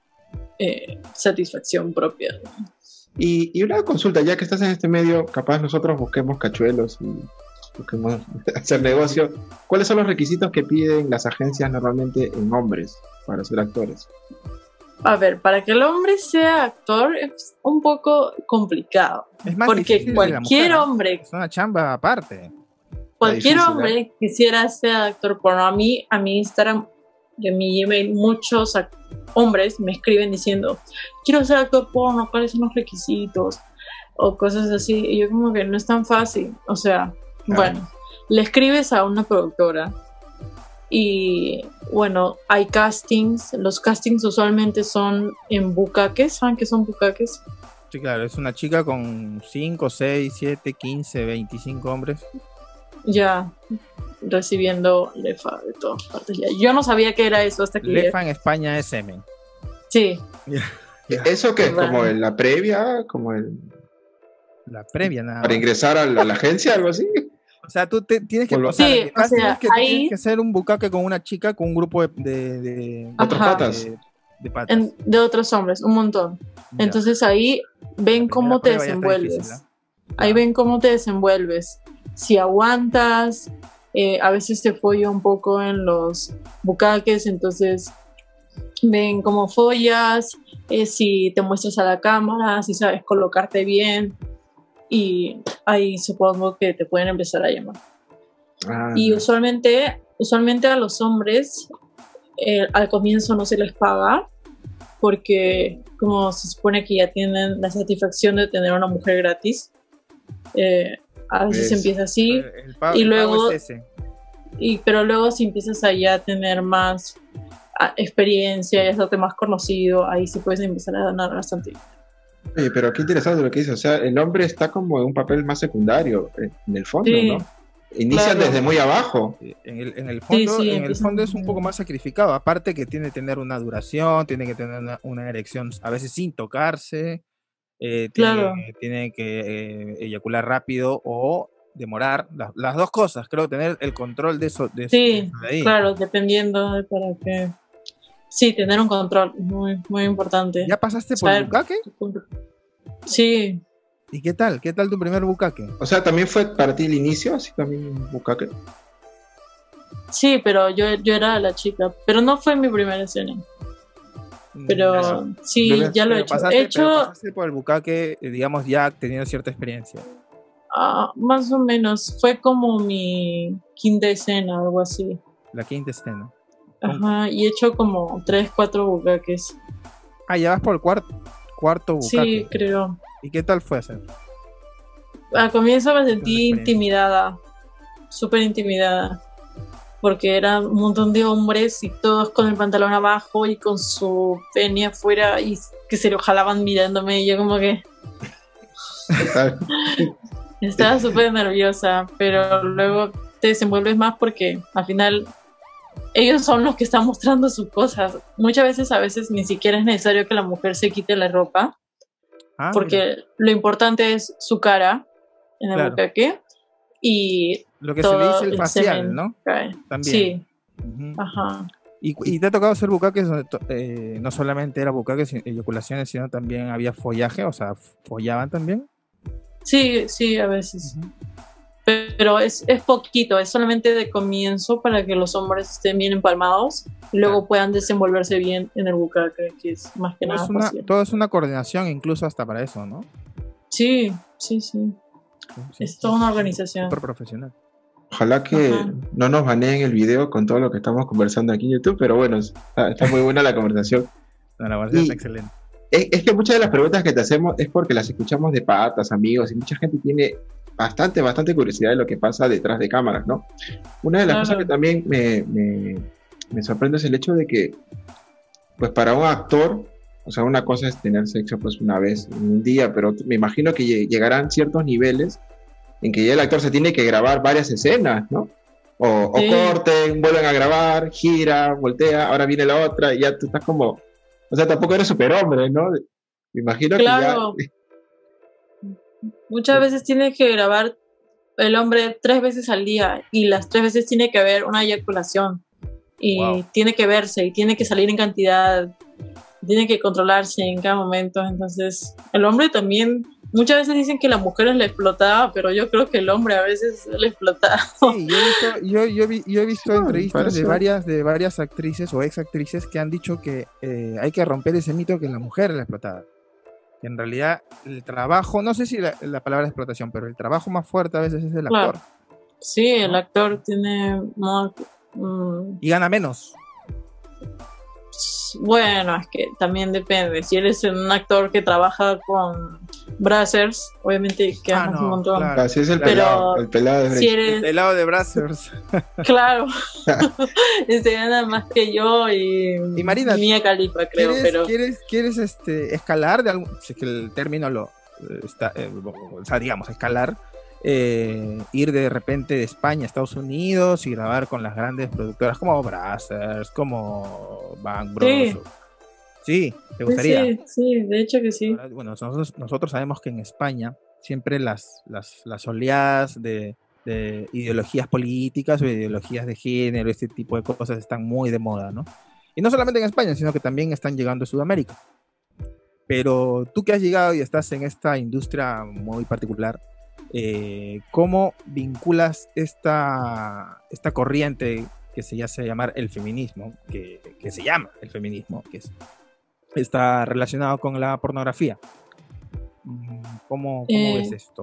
S1: satisfacción propia.
S4: Y una consulta, ya que estás en este medio, capaz nosotros busquemos cachuelos y busquemos hacer negocio. ¿Cuáles son los requisitos que piden las agencias normalmente en hombres para ser actores?
S1: A ver, para que el hombre sea actor es un poco complicado.
S2: Es más
S1: Porque
S2: difícil de la
S1: cualquier
S2: mujer, ¿no?
S1: hombre,
S2: Es una chamba aparte.
S1: cualquier
S4: difícil,
S1: hombre quisiera ser actor porno. A mi Instagram y a mi Gmail, muchos hombres me escriben diciendo, quiero ser actor porno, ¿cuáles son los requisitos? O cosas así. Y yo como que no es tan fácil. O sea, bueno, le escribes a una productora y bueno, hay castings. Los castings usualmente son en bucaques. ¿Saben qué son bucaques?
S2: Sí, claro, es una chica con 5, 6, 7, 15, 25 hombres.
S1: Ya recibiendo lefa de todas partes. Ya. Yo no sabía que era eso hasta que
S2: Lefa en España es semen.
S1: Sí.
S2: Ya.
S4: ¿Eso que es
S1: Claro.
S4: como la previa? Como
S2: La previa nada
S4: para
S2: más.
S4: ingresar a la agencia, algo así?
S2: O sea, tú tienes que,
S4: Por lo-
S2: o sea,
S1: Sí,
S2: el casting
S1: o sea,
S2: es que
S1: ahí-
S2: tienes que ser un bucaque con una chica con un grupo de
S4: Otras
S1: Ajá.
S4: patas.
S2: de patas.
S1: De otros hombres, un montón.
S2: Ya.
S1: Entonces ahí ven
S2: La
S1: cómo
S2: primera
S1: te
S2: prueba ya está
S1: desenvuelves.
S2: difícil, ¿eh?
S1: Ahí ven cómo te desenvuelves. Si aguantas, a veces te follo un poco en los bucaques, entonces ven cómo follas, si te muestras a la cámara, si sabes colocarte bien, y ahí supongo que te pueden empezar a llamar.
S4: Ah,
S1: Y usualmente a los hombres al comienzo no se les paga porque como se supone que ya tienen la satisfacción de tener una mujer gratis, a veces
S4: Es-
S1: empieza así,
S2: Y
S1: y
S2: luego
S1: luego-
S2: es ese.
S1: pero luego si empiezas allá a tener más experiencia y a hacerte más conocido, ahí sí puedes empezar a ganar bastante.
S4: Oye, pero qué interesante lo que dice. O sea, el hombre está como en un papel más secundario, en el fondo,
S1: Sí,
S4: ¿no? Inician
S1: claro.
S4: desde muy abajo.
S2: En el fondo,
S1: sí,
S2: en el
S1: empiezan
S2: fondo es un
S1: muy-
S2: poco más sacrificado. Aparte que tiene que tener una duración, tiene que tener una erección a veces sin tocarse,
S1: Claro.
S2: tiene que eyacular rápido o demorar. Las dos cosas, creo, tener el control de eso. De
S1: Sí,
S2: eso de ahí.
S1: claro, dependiendo de para qué. Sí, tener un control muy, muy importante.
S2: ¿Ya pasaste por
S1: Saber-
S2: bucaque?
S1: Sí,
S2: ¿Y qué tal? ¿Qué tal tu primer bucaque?
S4: O sea, también fue para ti el inicio, así también un bucaque.
S1: sí, pero yo era la chica. Pero no fue mi primera escena. Pero
S2: Eso.
S1: sí,
S4: Pero
S1: ya lo he
S2: Pero
S1: hecho.
S2: pasaste,
S1: He hecho
S2: pero pasaste por el bucaque, digamos, ya teniendo cierta experiencia.
S1: más o menos. Fue como mi quinta escena, algo así.
S2: La quinta escena.
S1: Ajá, y he hecho como 3, 4 bucaques.
S2: Ah, ya vas por el cuarto bucaque.
S1: Sí, creo.
S2: ¿Y qué tal fue hacer?
S1: Al comienzo me sentí
S2: experiencia.
S1: intimidada, súper intimidada, porque eran un montón de hombres y todos con el pantalón abajo y con su pene afuera y que se lo jalaban mirándome y yo como que estaba súper nerviosa, pero luego te desenvuelves más porque al final ellos son los que están mostrando sus cosas. Muchas veces, a veces ni siquiera es necesario que la mujer se quite la ropa,
S2: Ah, mira.
S1: porque lo importante es su cara en el
S2: Claro.
S1: bucaque y
S2: Lo que se le
S1: todo
S2: dice el
S1: el
S2: facial,
S1: semen
S2: ¿no?
S1: cae.
S2: También.
S1: Sí,
S2: Ujú.
S1: ajá.
S2: Y te ha tocado hacer bucaques donde no solamente era bucaques, eyaculaciones, sino también había follaje, o sea, follaban también.
S1: Sí, sí, a veces. Pero es poquito, es solamente de comienzo para que los hombres estén bien empalmados y luego
S2: Claro.
S1: puedan desenvolverse bien en el bucaque, que es más que
S2: Todo
S1: nada
S2: es, una,
S1: facial.
S2: todo es una coordinación, incluso hasta para eso, ¿no?
S1: Sí, sí, sí.
S2: Sí,
S1: Es toda una organización.
S2: súper profesional.
S4: Ojalá que
S1: Ajá.
S4: no nos baneen el video con todo lo que estamos conversando aquí en YouTube, pero bueno, está muy buena la conversación.
S2: No, la verdad es
S4: Y-
S2: excelente.
S4: Es que muchas de las preguntas que te hacemos es porque las escuchamos de patas, amigos, y mucha gente tiene bastante curiosidad de lo que pasa detrás de cámaras, ¿no? Una de las
S1: Claro.
S4: cosas que también me sorprende es el hecho de que, pues para un actor, o sea, una cosa es tener sexo pues una vez en un día, pero me imagino que llegarán ciertos niveles en que ya el actor se tiene que grabar varias escenas, ¿no? O
S1: Sí.
S4: corten, vuelven a grabar, gira, voltea, ahora viene la otra, y ya tú estás como... O sea, tampoco eres superhombre, ¿no? Me imagino
S1: Claro.
S4: que ya...
S1: Muchas veces tienes que grabar el hombre 3 veces al día y las 3 veces tiene que haber una eyaculación y tiene que verse y tiene que salir en cantidad, tiene que controlarse en cada momento. Entonces el hombre también, muchas veces dicen que la mujer es la explotada, pero yo creo que el hombre a veces es la explotada.
S2: Sí, yo he visto entrevistas de varias actrices o ex actrices que han dicho que hay que romper ese mito que la mujer es la explotada. Que en realidad el trabajo, no sé si la palabra explotación, pero el trabajo más fuerte a veces es el actor.
S1: Sí, el actor tiene
S2: y gana menos.
S1: Bueno, es que también depende. Si eres un actor que trabaja con Brazzers, obviamente que ganas un montón.
S4: Claro. Así es el pelado de Brazzers.
S2: El pelado de Brazzers.
S1: Claro. Gana más que yo y
S2: Marina,
S1: Mia Khalifa, creo.
S2: ¿Quieres escalar? Si es que el término o sea, digamos, escalar. Ir de repente de España a Estados Unidos y grabar con las grandes productoras como Brazzers, como Bang Bros. Sí, ¿te gustaría?
S1: Sí, de hecho que sí.
S2: Bueno, nosotros sabemos que en España siempre las oleadas de ideologías políticas o ideologías de género, este tipo de cosas están muy de moda, ¿no? Y no solamente en España, sino que también están llegando a Sudamérica. Pero tú que has llegado y estás en esta industria muy particular, ¿cómo vinculas esta corriente que se hace llamar el feminismo, que se llama el feminismo, que está relacionado con la pornografía? ¿Cómo ves esto?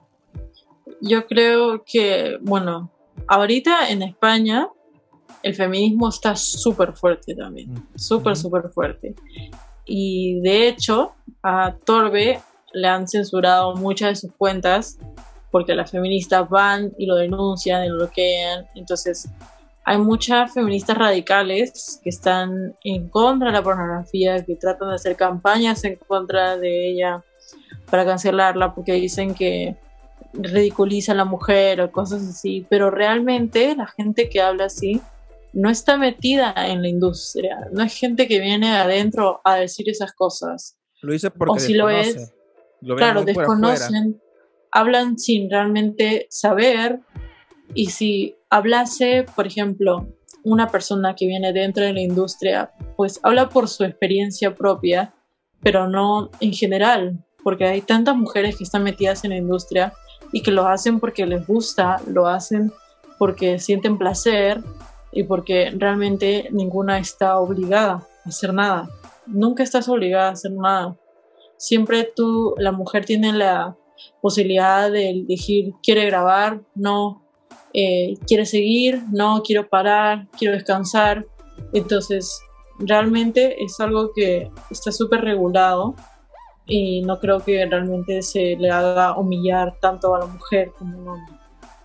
S1: Yo creo que, bueno, ahorita en España el feminismo está súper fuerte también, súper fuerte. Y de hecho a Torbe le han censurado muchas de sus cuentas porque las feministas van y lo denuncian y lo bloquean. Entonces hay muchas feministas radicales que están en contra de la pornografía, que tratan de hacer campañas en contra de ella para cancelarla porque dicen que ridiculiza a la mujer o cosas así, pero realmente la gente que habla así no está metida en la industria, no es gente que viene adentro a decir esas cosas.
S2: Lo dice porque
S1: o si
S2: desconoce.
S1: Claro, desconocen, hablan sin realmente saber. Y si hablase, por ejemplo, una persona que viene dentro de la industria, pues habla por su experiencia propia, pero no en general, porque hay tantas mujeres que están metidas en la industria y que lo hacen porque les gusta, lo hacen porque sienten placer y porque realmente ninguna está obligada a hacer nada. Nunca estás obligada a hacer nada. Siempre la mujer tiene la posibilidad de elegir, quiere grabar, no, quiere seguir, no, quiero parar, quiero descansar. Entonces, realmente es algo que está súper regulado y no creo que realmente se le haga humillar tanto a la mujer como a un hombre.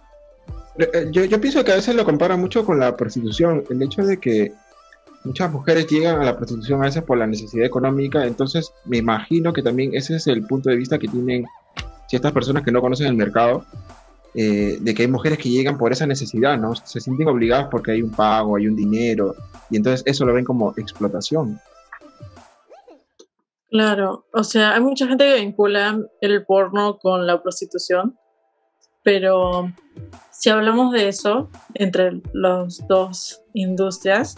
S4: Yo pienso que a veces lo compara mucho con la prostitución, el hecho de que muchas mujeres llegan a la prostitución a veces por la necesidad económica. Entonces me imagino que también ese es el punto de vista que tienen ciertas personas que no conocen el mercado, de que hay mujeres que llegan por esa necesidad, ¿no? Se sienten obligadas porque hay un pago, hay un dinero, y entonces eso lo ven como explotación.
S1: Claro, o sea, hay mucha gente que vincula el porno con la prostitución, pero si hablamos de eso entre las dos industrias,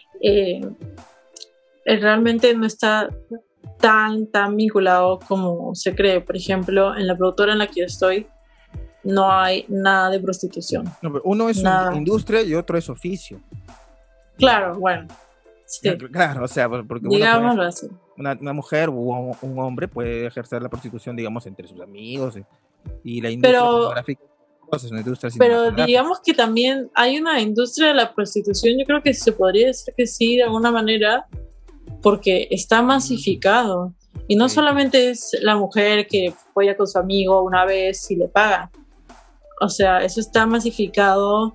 S1: realmente no está tan vinculado como se cree. Por ejemplo, en la productora en la que yo estoy no hay nada de prostitución.
S2: No, pero uno es industria y otro es oficio.
S1: Claro, bueno. Sí.
S2: Claro, o sea, porque
S1: digámoslo así.
S2: Una mujer o un hombre puede ejercer la prostitución, digamos, entre sus amigos y la industria pornográfica.
S1: Pero digamos que también hay una industria de la prostitución. Yo creo que se podría decir que sí, de alguna manera, porque está masificado. Y no solamente es la mujer que folla con su amigo una vez y le paga. O sea, eso está masificado.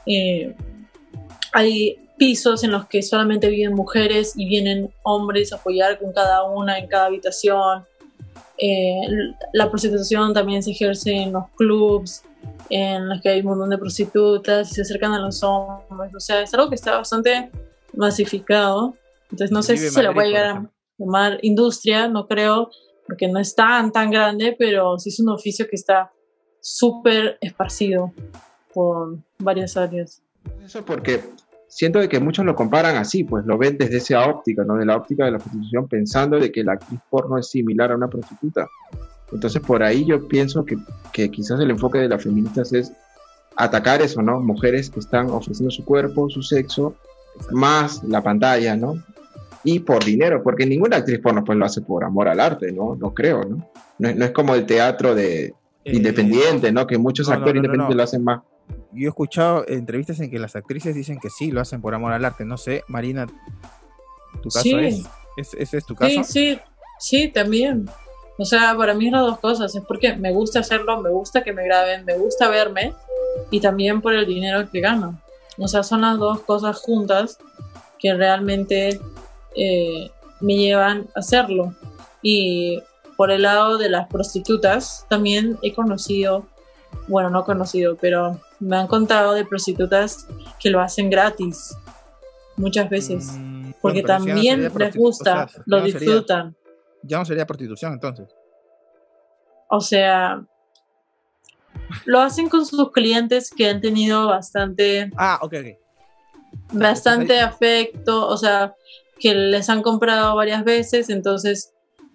S1: Hay pisos en los que solamente viven mujeres y vienen hombres a apoyar con cada una en cada habitación. La prostitución también se ejerce en los clubs, en los que hay un montón de prostitutas y se acercan a los hombres. O sea, es algo que está bastante masificado. Entonces no sé si se lo puede llegar a llamar industria, no creo, porque no es tan grande, pero sí es un oficio que está súper esparcido por varias áreas.
S4: Eso porque siento de que muchos lo comparan así, pues lo ven desde esa óptica, ¿no? De la óptica de la prostitución, pensando de que la actriz porno es similar a una prostituta. Entonces por ahí yo pienso que quizás el enfoque de las feministas es atacar eso, ¿no? Mujeres que están ofreciendo su cuerpo, su sexo, más la pantalla, ¿no? Y por dinero, porque ninguna actriz porno pues lo hace por amor al arte, ¿no? No creo, ¿no? No es como el teatro de independiente, ¿no? Que muchos actores independientes lo hacen más.
S2: Yo he escuchado entrevistas en que las actrices dicen que sí, lo hacen por amor al arte. No sé, Marina, ¿tu caso
S1: Sí.
S2: ¿Ese es tu caso?
S1: Sí, también. O sea, para mí las dos cosas. Es porque me gusta hacerlo, me gusta que me graben, me gusta verme, y también por el dinero que gano. O sea, son las dos cosas juntas que realmente me llevan a hacerlo. Y por el lado de las prostitutas, también he conocido, bueno, no conocido, pero me han contado de prostitutas que lo hacen gratis muchas veces, porque
S2: Bueno, pero eso ya no
S1: también
S2: sería
S1: les gusta,
S2: o sea,
S1: lo disfrutan.
S2: Ya no sería prostitución entonces.
S1: O sea, lo hacen con sus clientes que han tenido bastante
S2: Ok.
S1: afecto, o sea, que les han comprado varias veces, entonces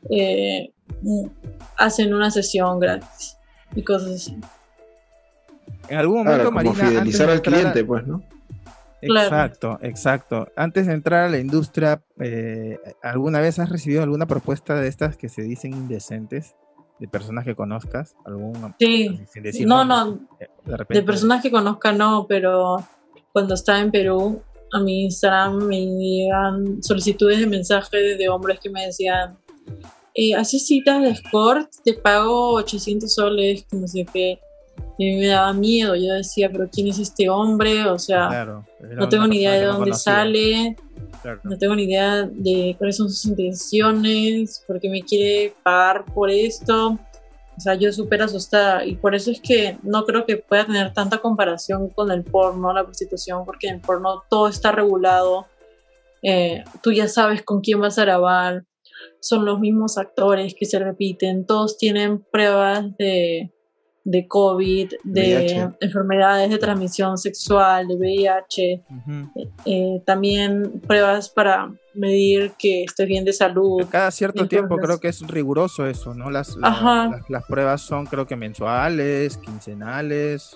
S1: hacen una sesión gratis y cosas así.
S2: En algún momento,
S4: Claro, como
S2: Marina,
S4: fidelizar al
S2: antes de entrar
S4: cliente, pues, ¿no?
S2: Exacto. Antes de entrar a la industria, ¿alguna vez has recibido alguna propuesta de estas que se dicen indecentes? ¿De personas que conozcas?
S1: Sí,
S2: sin decir
S1: no,
S2: nombres,
S1: de
S2: repente,
S1: personas que conozca no, pero cuando estaba en Perú, a mi Instagram me llegan solicitudes de mensajes de hombres que me decían, haces citas de escort, te pago 800 soles, que no sé qué. Y a mí me daba miedo, yo decía, pero ¿quién es este hombre? O sea,
S2: claro,
S1: no tengo ni idea de dónde sale,
S2: claro.
S1: no tengo ni idea de cuáles son sus intenciones, por qué me quiere pagar por esto. O sea, yo súper asustada, y por eso es que no creo que pueda tener tanta comparación con el porno, la prostitución, porque en el porno todo está regulado, tú ya sabes con quién vas a grabar, son los mismos actores que se repiten, todos tienen pruebas de COVID, de
S4: VIH.
S1: enfermedades de transmisión sexual, de VIH, también pruebas para medir que estés bien de salud.
S2: Cada cierto tiempo creo que es riguroso eso, ¿no? Las pruebas son, creo que mensuales, quincenales.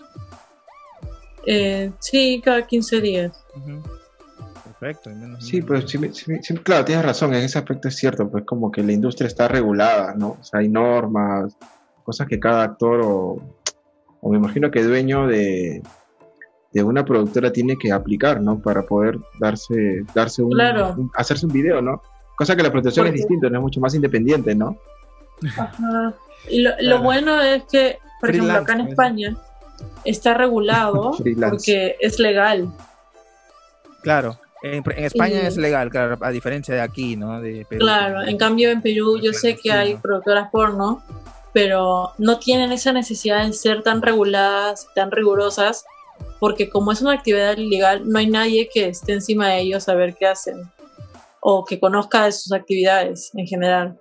S1: Sí, cada 15 días.
S2: Perfecto.
S4: Sí, pues sí, claro, tienes razón, en ese aspecto es cierto, pues como que la industria está regulada, ¿no? O sea, hay normas, cosas que cada actor o me imagino que dueño de una productora tiene que aplicar, ¿no? Para poder hacerse un video, ¿no? Cosa que la prostitución es distinta, no es mucho más independiente, ¿no?
S1: Ajá. Y lo bueno es que, por ejemplo, acá en España está regulado porque es legal.
S2: Claro, en España es legal, claro, a diferencia de aquí, ¿no? De Perú.
S1: Claro, en cambio en Perú yo sé que hay productoras porno, pero no tienen esa necesidad de ser tan reguladas, tan rigurosas, porque como es una actividad ilegal, no hay nadie que esté encima de ellos a ver qué hacen, o que conozca de sus actividades en general.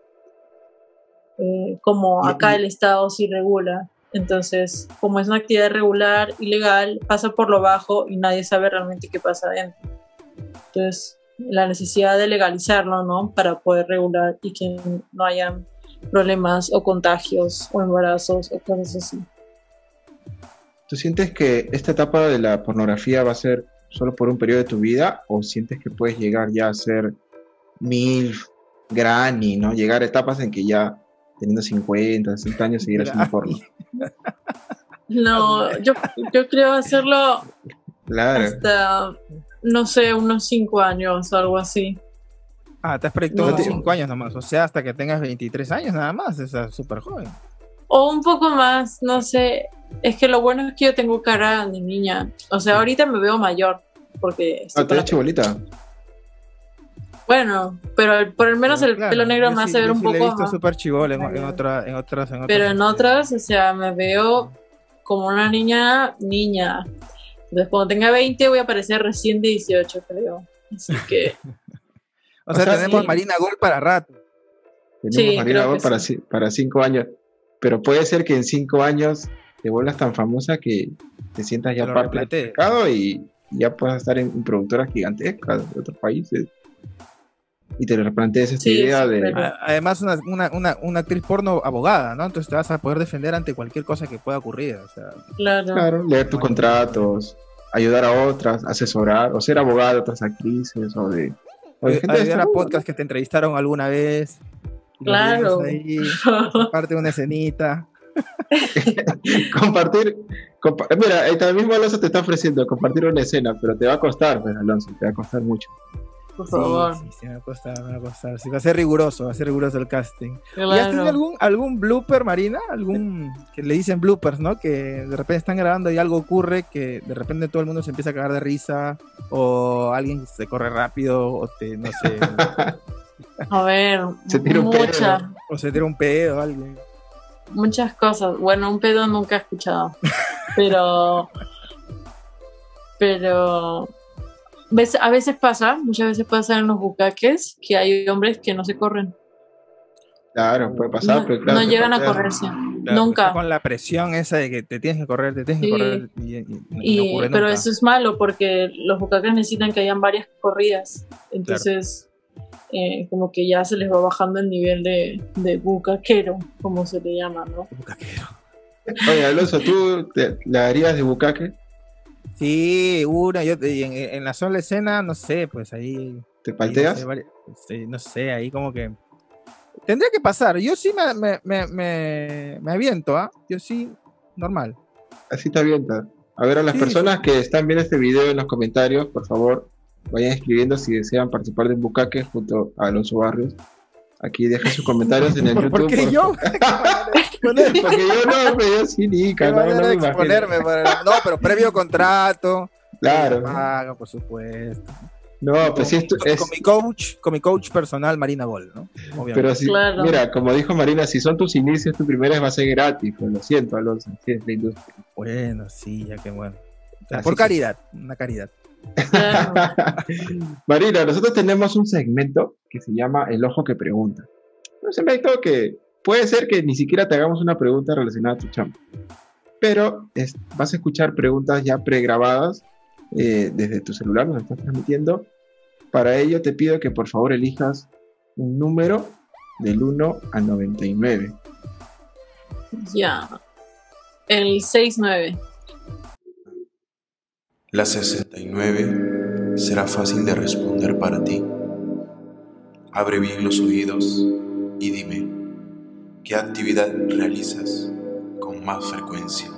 S1: Como acá el Estado sí regula, entonces como es una actividad regular, ilegal, pasa por lo bajo y nadie sabe realmente qué pasa adentro. Entonces la necesidad de legalizarlo, ¿no? Para poder regular y que no haya problemas o contagios o embarazos o cosas así.
S4: ¿Tú sientes que esta etapa de la pornografía va a ser solo por un periodo de tu vida, o sientes que puedes llegar ya a ser MILF, Granny, ¿no? Llegar a etapas en que ya teniendo 50, 60 años seguir haciendo porno?
S1: No, yo creo hacerlo hasta, no sé, unos 5 años o algo así.
S2: Te has proyectado 5 años nomás, o sea, hasta que tengas 23 años nada más, es súper joven.
S1: O un poco más, no sé. Es que lo bueno es que yo tengo cara de niña. O sea, ahorita me veo mayor. Porque
S4: ¿te has hecho bolita?
S1: Bueno, pero por lo menos el pelo negro me hace ver un poco.
S2: He visto súper chibol en otras.
S1: Pero en otras, o sea, me veo como una niña. Entonces, cuando tenga 20, voy a parecer recién de 18, creo. Así que.
S2: o sea, tenemos Marina Gold para rato.
S4: Tenemos Marina Gold para 5 años. Pero puede ser que en 5 años te vuelvas tan famosa que te sientas
S2: Te
S4: ya
S2: lo
S4: parte del
S2: replantees.
S4: mercado y ya puedas estar en productoras gigantescas de otros países. Y te replantees esta
S1: Sí,
S4: idea
S1: sí,
S4: de...
S1: pero-
S2: Además, una actriz porno abogada, ¿no? Entonces te vas a poder defender ante cualquier cosa que pueda ocurrir. O sea,
S1: Claro.
S4: Claro, leer tus
S2: No hay
S4: contratos, ayudar a otras, asesorar, o ser abogada de otras actrices o de gente de
S2: ayudar
S4: este
S2: a
S4: mundo,
S2: podcast que te entrevistaron alguna vez. Y los
S1: Claro.
S2: llevas ahí, parte de una escenita.
S4: ¿no? Mira, ahí mismo Alonso te está ofreciendo compartir una escena, pero te va a costar, pues, Alonso, te va a costar mucho.
S1: Por favor.
S2: Sí, me va a costar, me va a costar. Sí, va a ser riguroso el casting.
S1: Claro.
S2: ¿Y has tenido algún blooper, Marina? Que le dicen bloopers, ¿no? Que de repente están grabando y algo ocurre que de repente todo el mundo se empieza a cagar de risa o alguien se corre rápido o no sé,
S1: A ver,
S4: Se tira un pedo.
S2: o se tira un pedo alguien.
S1: Muchas cosas. Bueno, un pedo nunca he escuchado. Pero a veces pasa, muchas veces pasa en los bucaques que hay hombres que no se corren.
S4: Claro, puede pasar,
S1: No,
S4: pero claro.
S1: no
S4: te
S1: llegan a
S4: patean.
S1: correrse.
S2: Claro,
S1: Nunca.
S2: está con la presión esa de que te tienes que correr, y no ocurre
S1: Pero
S2: nunca.
S1: eso es malo porque los bucaques necesitan que hayan varias corridas. Entonces, como que ya se les va bajando el nivel de bucaquero, como se le llama, ¿no?
S2: Bucaquero.
S4: Oye, Alonso, ¿tú la harías de bucaque?
S2: Sí, y en la sola escena, no sé, pues ahí...
S4: ¿Te
S2: ahí
S4: palteas?
S2: no sé, ahí como que... Tendría que pasar, yo sí me aviento, ¿ah? Yo sí, normal.
S4: Así está bien. A ver, a las
S2: Sí,
S4: personas que están viendo este video en los comentarios, por favor, vayan escribiendo si desean participar de un bucaque junto a Alonso Barrios. Aquí dejen sus comentarios en el YouTube.
S2: ¿Por qué yo?
S4: Porque yo no, pero yo sí, Nica,
S2: ¿Qué
S4: no,
S2: manera
S4: no
S2: de
S4: me imagino.
S2: exponerme? No, pero previo contrato.
S4: Claro.
S2: Paga, por supuesto.
S4: No, pues sí, esto es...
S2: Con mi coach personal, Marina Bol, ¿no? Obviamente.
S4: Pero sí,
S1: Claro.
S4: mira, como dijo Marina, si son tus inicios, tu primera vez va a ser gratis. Pues lo siento, Alonso, así es la industria.
S2: Bueno, sí, ya que bueno.
S4: Así
S2: Por
S4: que-
S2: caridad, una caridad.
S1: Claro.
S4: Marina, nosotros tenemos un segmento que se llama El Ojo que Pregunta. Un segmento que puede ser que ni siquiera te hagamos una pregunta relacionada a tu chamba, pero vas a escuchar preguntas ya pregrabadas desde tu celular, nos estás transmitiendo. Para ello te pido que por favor elijas un número del 1 al 99.
S1: Ya. El 6-9.
S3: La 69 será fácil de responder para ti. Abre bien los oídos y dime, ¿qué actividad realizas con más frecuencia?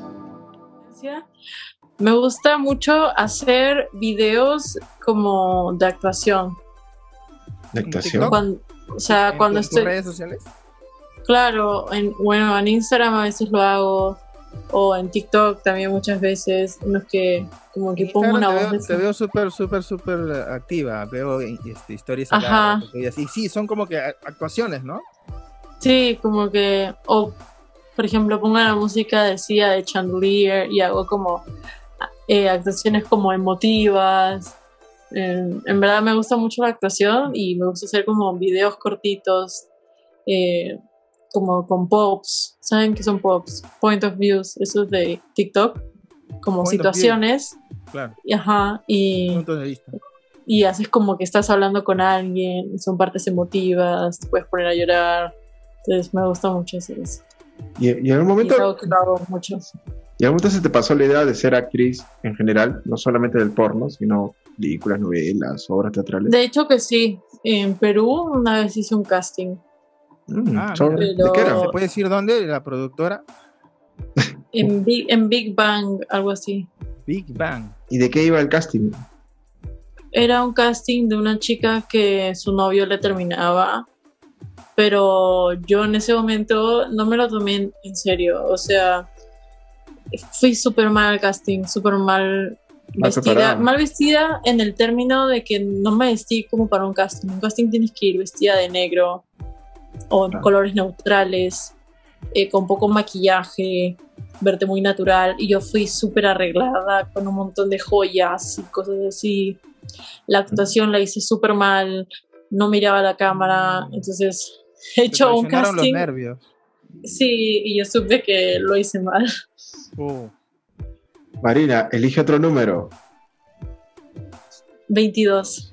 S1: Me gusta mucho hacer videos como de actuación.
S4: ¿De actuación?
S2: TikTok?
S1: Cuando
S2: ¿En tus
S1: estoy...
S2: redes sociales?
S1: Claro, en Instagram a veces lo hago, o en TikTok también muchas veces, en los que como que
S2: En
S1: pongo una
S2: Instagram
S1: voz
S2: te veo súper activa. Veo historias
S1: Ajá.
S2: acá, y sí, son como que actuaciones, ¿no?
S1: Sí, como que, o por ejemplo pongo la música de Sia de Chandelier y hago como actuaciones como emotivas. En verdad me gusta mucho la actuación y me gusta hacer como videos cortitos, como con pops. ¿Saben qué son pops? Point of views, esos de TikTok, como
S2: Point of
S1: situaciones.
S2: Claro,
S1: Ajá,
S2: puntos de vista.
S1: y haces como que estás hablando con alguien, son partes emotivas, te puedes poner a llorar. Entonces me gusta mucho hacer eso.
S4: Y en un
S1: Y es
S4: momento,
S1: algo que lo hago mucho.
S4: y en un momento se te pasó la idea de ser actriz en general, no solamente del porno, sino películas, novelas, obras teatrales.
S1: De hecho que sí, en Perú una vez hice un casting.
S4: ¿Sobre?
S1: mira.
S4: ¿De qué era?
S2: ¿Se puede decir dónde? La productora
S1: En Big Bang, algo así.
S2: Big Bang.
S4: ¿Y de qué iba el casting?
S1: Era un casting de una chica que su novio le terminaba, pero yo en ese momento no me lo tomé en serio. O sea, fui súper mal al casting, súper mal vestida.
S4: preparada.
S1: Mal vestida en el término de que no me vestí como para un casting. Un casting tienes que ir vestida de negro o en
S4: Claro.
S1: colores neutrales, con poco maquillaje, verte muy natural. Y yo fui súper arreglada con un montón de joyas y cosas así. La actuación la hice súper mal, no miraba la cámara. Entonces he
S2: Te
S1: hecho un
S2: traicionaron los
S1: casting.
S2: nervios.
S1: Sí, y yo supe que lo hice mal.
S4: Marina, elige otro número.
S1: 22.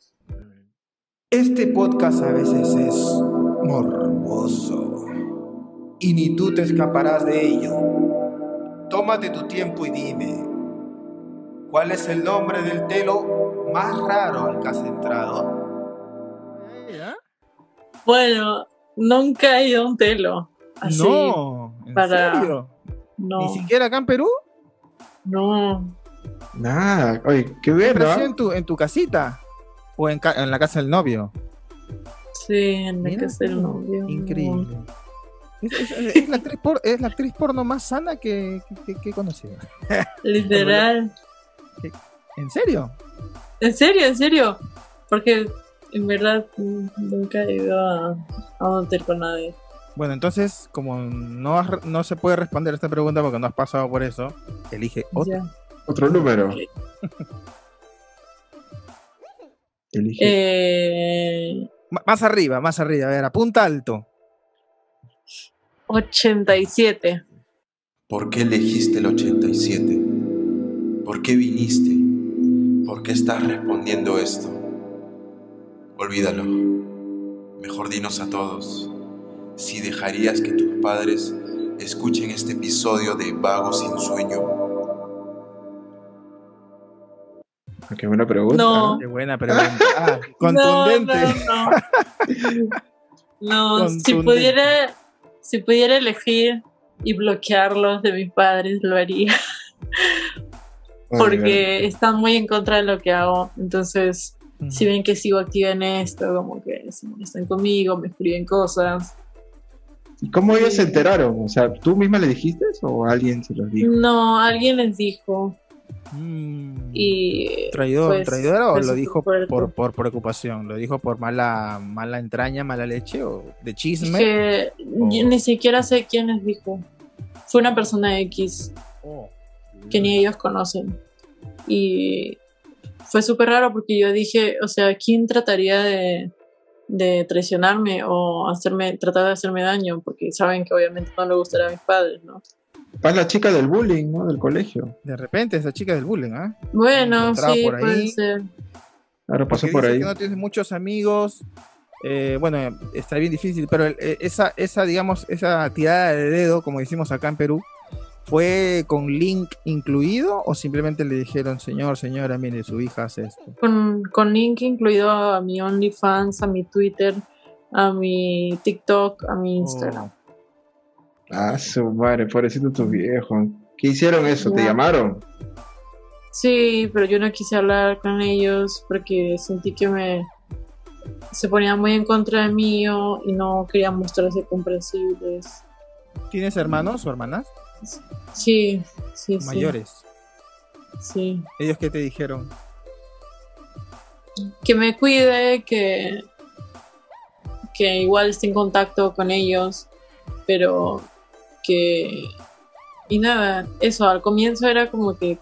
S2: Este podcast a veces es morboso y ni tú te escaparás de ello. Tómate tu tiempo y dime, ¿cuál es el nombre del telo más raro al que has entrado?
S1: Bueno, nunca he ido a un telo. Así,
S2: No, ¿en serio?
S1: No.
S2: ¿Ni siquiera acá en Perú?
S1: No.
S4: Nada, oye, qué bien,
S2: ¿Siempre ha
S4: ¿no?
S2: sido en tu casita? ¿O en la casa del novio?
S1: Sí, en la
S2: Mira
S1: casa del
S2: tú,
S1: novio.
S2: increíble. Es la actriz porno más sana que he conocido.
S1: Literal.
S2: ¿En serio?
S1: ¿En serio? Porque en verdad nunca he ido a un hotel con nadie.
S2: Bueno, entonces, como no se puede responder esta pregunta porque no has pasado por eso, elige otro.
S1: Ya.
S4: Otro número.
S1: Ok.
S4: Elige.
S2: Más arriba, a ver, apunta alto.
S1: 87.
S3: ¿Por qué elegiste el 87? ¿Por qué viniste? ¿Por qué estás respondiendo esto? Olvídalo. Mejor dinos a todos si dejarías que tus padres escuchen este episodio de Vago sin Sueño.
S4: Qué buena pregunta.
S1: No.
S2: Qué buena pregunta. Contundente.
S1: No,
S2: Contundente.
S1: si pudiera elegir y bloquearlos de mis padres, lo haría. Porque están muy en contra de lo que hago. Entonces, si ven que sigo activa en esto, como que se molestan conmigo, me escriben cosas.
S4: ¿Y cómo ellos se enteraron? O sea, ¿tú misma le dijiste o alguien se los dijo?
S1: No, alguien les dijo. Y
S2: ¿Traidora o
S1: pues,
S2: lo dijo
S1: fuerte.
S2: por preocupación? ¿Lo dijo por mala entraña, mala leche o de chisme?
S1: Que yo ni siquiera sé quién les dijo. Fue una persona X que ni ellos conocen. Y fue súper raro porque yo dije, o sea, ¿quién trataría de traicionarme o tratar de hacerme daño? Porque saben que obviamente no le gustará a mis padres, ¿no?
S4: Es la chica del bullying, ¿no? Del colegio.
S2: De repente, esa chica del bullying, ¿ah?
S1: Bueno, sí,
S2: por ahí.
S1: puede ser.
S4: Ahora pasó
S2: Porque
S4: por
S2: dice
S4: ahí.
S2: que no tienes muchos amigos. Bueno, está bien difícil, pero digamos, esa tirada de dedo, como decimos acá en Perú, ¿fue con link incluido o simplemente le dijeron, señora, mire, su hija hace esto?
S1: Con link incluido a mi OnlyFans, a mi Twitter, a mi TikTok, a mi Instagram.
S4: Ah, su madre, pobrecito tus viejos. ¿Qué hicieron eso? ¿Te llamaron?
S1: Sí, pero yo no quise hablar con ellos porque sentí que se ponían muy en contra de mí y no querían mostrarse comprensibles.
S2: ¿Tienes hermanos o hermanas?
S1: Sí.
S2: Mayores.
S1: Sí.
S2: ¿Ellos qué te dijeron?
S1: Que me cuide, que igual esté en contacto con ellos, pero que... Y nada, eso, al comienzo era como que...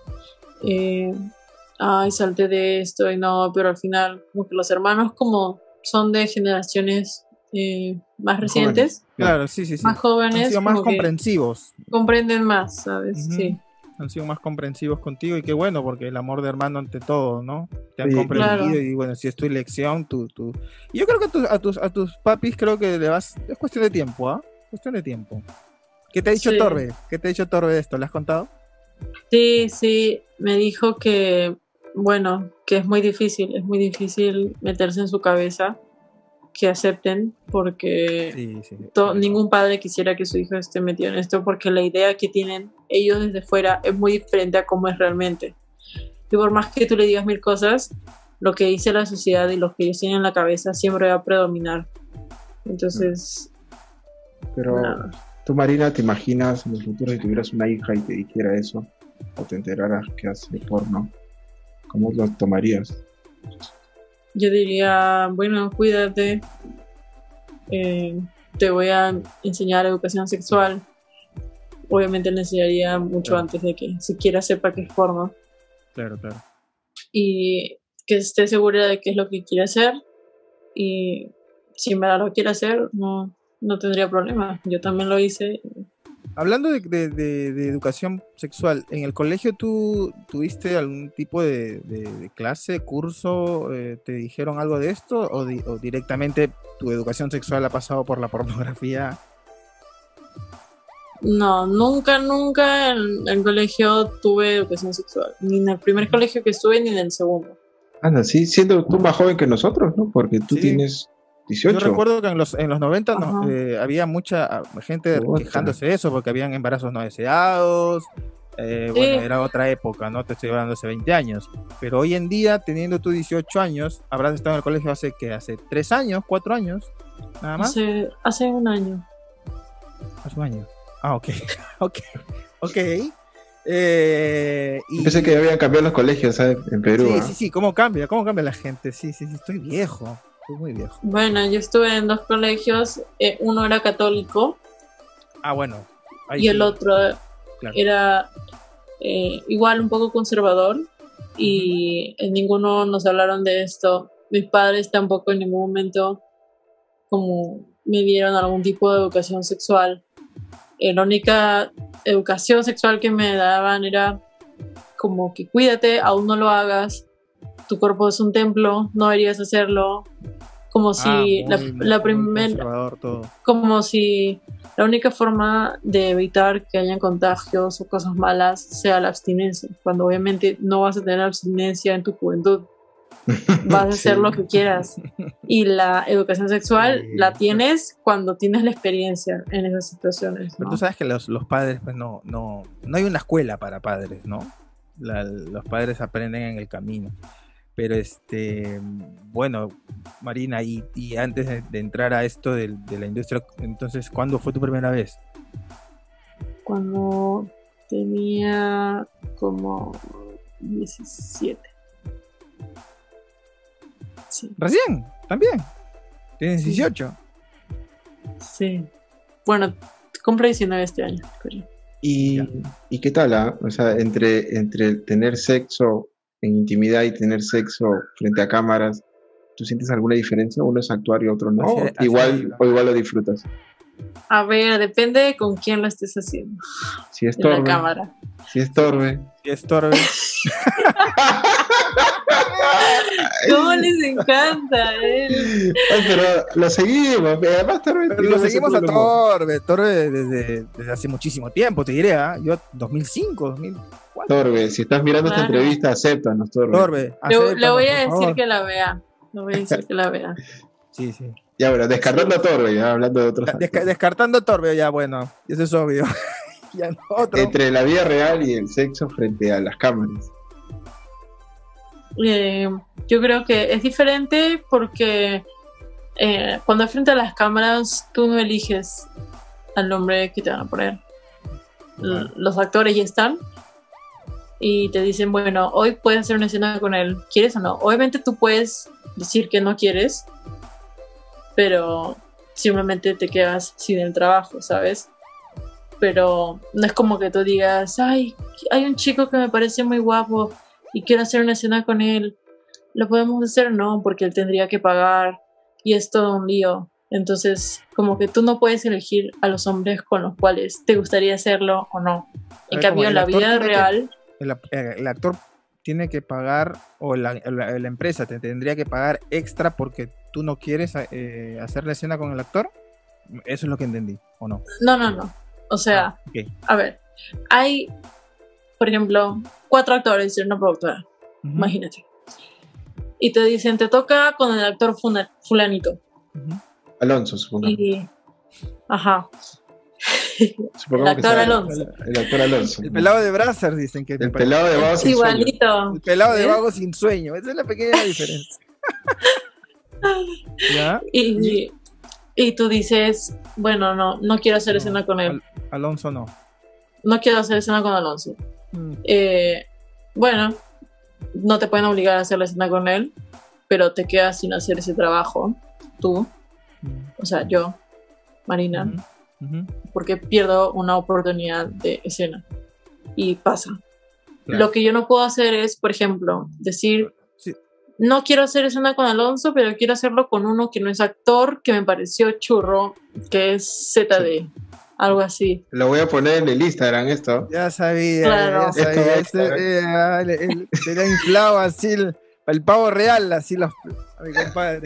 S1: salté de esto y no, pero al final como que los hermanos como son de generaciones más recientes,
S2: claro, sí.
S1: más jóvenes,
S2: han sido más comprensivos.
S1: Comprenden más, ¿sabes? Sí.
S2: Han sido más comprensivos contigo y qué bueno, porque el amor de hermano ante todo, ¿no? Te han
S4: Sí,
S2: comprendido
S1: claro.
S2: y bueno, si es tu elección, tú. Y yo creo que a tus papis creo que es cuestión de tiempo, ¿ah? Cuestión de tiempo. ¿Qué te ha dicho
S1: Sí.
S2: Torbe? ¿Qué te ha dicho Torbe de esto? ¿Le has contado?
S1: Sí, me dijo que, bueno, que es muy difícil meterse en su cabeza, que acepten, porque
S2: Sí.
S1: ningún padre quisiera que su hijo esté metido en esto, porque la idea que tienen ellos desde fuera es muy diferente a cómo es realmente. Y por más que tú le digas mil cosas, lo que dice la sociedad y lo que ellos tienen en la cabeza siempre va a predominar. Entonces,
S4: Pero
S1: nada.
S4: tú, Marina, ¿te imaginas en el futuro si tuvieras una hija y te dijera eso? O te enteraras que hace porno. ¿Cómo lo tomarías?
S1: Yo diría, bueno, cuídate, te voy a enseñar educación sexual. Obviamente le enseñaría mucho antes de que siquiera sepa que es porno.
S2: Claro.
S1: Y que esté segura de qué es lo que quiere hacer. Y si en verdad lo quiere hacer, no no tendría problema. Yo también lo hice.
S2: Hablando de educación sexual, ¿en el colegio tú tuviste algún tipo de clase, curso? ¿Te dijeron algo de esto? ¿O directamente tu educación sexual ha pasado por la pornografía?
S1: No, nunca en el colegio tuve educación sexual. Ni en el primer colegio que estuve, ni en el segundo.
S4: Anda, sí, siendo tú más joven que nosotros, ¿no? Porque tú
S2: Sí.
S4: tienes 18.
S2: Yo recuerdo que en los 90
S1: Ajá.
S2: había mucha gente
S4: Puta.
S2: quejándose de eso, porque habían embarazos no deseados. Bueno, era otra época, ¿no? Te estoy hablando hace 20 años. Pero hoy en día, teniendo tú 18 años, habrás estado en el colegio hace 3 años, 4 años, nada más.
S1: Hace un año.
S2: Hace un año. Ah, ok. ok. Y...
S4: Pensé que habían cambiado los colegios, ¿sabes? En Perú.
S2: Sí, sí, ¿cómo cambia la gente? Sí, estoy viejo, estoy muy viejo.
S1: Bueno, yo estuve en 2 colegios, uno era católico
S2: Ah, bueno. Ahí
S1: y
S2: sí,
S1: el otro
S2: claro.
S1: era igual un poco conservador y en ninguno nos hablaron de esto. Mis padres tampoco en ningún momento como me dieron algún tipo de educación sexual. La única educación sexual que me daban era como que cuídate, aún no lo hagas, tu cuerpo es un templo, no deberías hacerlo, como si la primera,
S2: conservador todo.
S1: como si la única forma de evitar que hayan contagios o cosas malas sea la abstinencia, cuando obviamente no vas a tener abstinencia en tu juventud, vas a hacer lo que quieras, y la educación sexual la tienes cuando tienes la experiencia en esas situaciones,
S2: Pero
S1: ¿no?
S2: tú sabes que los padres, pues no hay una escuela para padres, ¿no? Los padres aprenden en el camino. Pero bueno, Marina, y antes de entrar a esto de la industria, entonces, ¿cuándo fue tu primera vez?
S1: Cuando tenía como 17. Sí.
S2: ¿Recién? ¿También? ¿Tienes 18?
S1: Sí. Bueno, compré 19 este año. Pero...
S4: ¿Y qué tal? O sea, entre tener sexo en intimidad y tener sexo frente a cámaras, ¿tú sientes alguna diferencia? Uno es actuar y otro no.
S2: Así
S4: Igual lo disfrutas.
S1: A ver, depende de con quién lo estés haciendo.
S4: Si es
S1: En
S4: torbe.
S1: la cámara.
S4: Si es torbe.
S2: Si es torbe.
S1: ¿Cómo les encanta?
S4: Ay, pero lo seguimos. Además, torbe.
S2: Pero lo seguimos a Torbe desde hace muchísimo tiempo, te diré. Yo 2005, 2004.
S4: Torbe, si estás mirando esta entrevista, acéptanos, Torbe.
S1: Le voy a decir que la vea. Le voy a decir que la vea.
S2: Sí, sí.
S4: Ya, bueno, descartando a Torbe, ya hablando de otros.
S2: Descartando a Torbe, ya, bueno, eso es obvio. Ya no, otro.
S4: Entre la vida real y el sexo frente a las cámaras.
S1: Yo creo que es diferente porque cuando es frente a las cámaras tú no eliges al nombre que te van a poner.
S2: Bueno.
S1: Los actores ya están y te dicen, bueno, hoy puedes hacer una escena con él, ¿quieres o no? Obviamente tú puedes decir que no quieres, pero simplemente te quedas sin el trabajo, ¿sabes? Pero no es como que tú digas, ay, hay un chico que me parece muy guapo y quiero hacer una escena con él, ¿lo podemos hacer? No, porque él tendría que pagar y es todo un lío. Entonces, como que tú no puedes elegir a los hombres con los cuales te gustaría hacerlo o no. En cambio, en la vida real...
S2: El actor tiene que pagar, o la empresa te tendría que pagar extra porque tú no quieres hacer la escena con el actor. Eso es lo que entendí, ¿o no?
S1: No. O sea,
S2: okay.
S1: A ver, hay, por ejemplo, 4 actores en una productora, imagínate. Y te dicen, te toca con el actor fulanito.
S4: Alonso, supongo.
S1: Ajá.
S4: El actor Alonso. El actor Alonso.
S2: El pelado de Brazzers, dicen que
S4: el pelado de Vago sin sueño.
S1: Igualito.
S2: El pelado de Vago sin sueño. Esa es la pequeña diferencia. ¿Ya?
S1: Y tú dices, bueno, no quiero hacer escena con él.
S2: Alonso no.
S1: No quiero hacer escena con Alonso. Bueno, no te pueden obligar a hacer la escena con él, pero te quedas sin hacer ese trabajo. Tú, o sea, yo, Marina, porque pierdo una oportunidad de escena. Y pasa. Claro. Lo que yo no puedo hacer es, por ejemplo, decir, no quiero hacer escena con Alonso, pero quiero hacerlo con uno que no es actor, que me pareció churro, que es ZD, algo así.
S4: Lo voy a poner en el Instagram esto.
S2: Ya sabía,
S1: Claro.
S2: ya sabía. Se le ha inflado así el pavo real, así a mi compadre.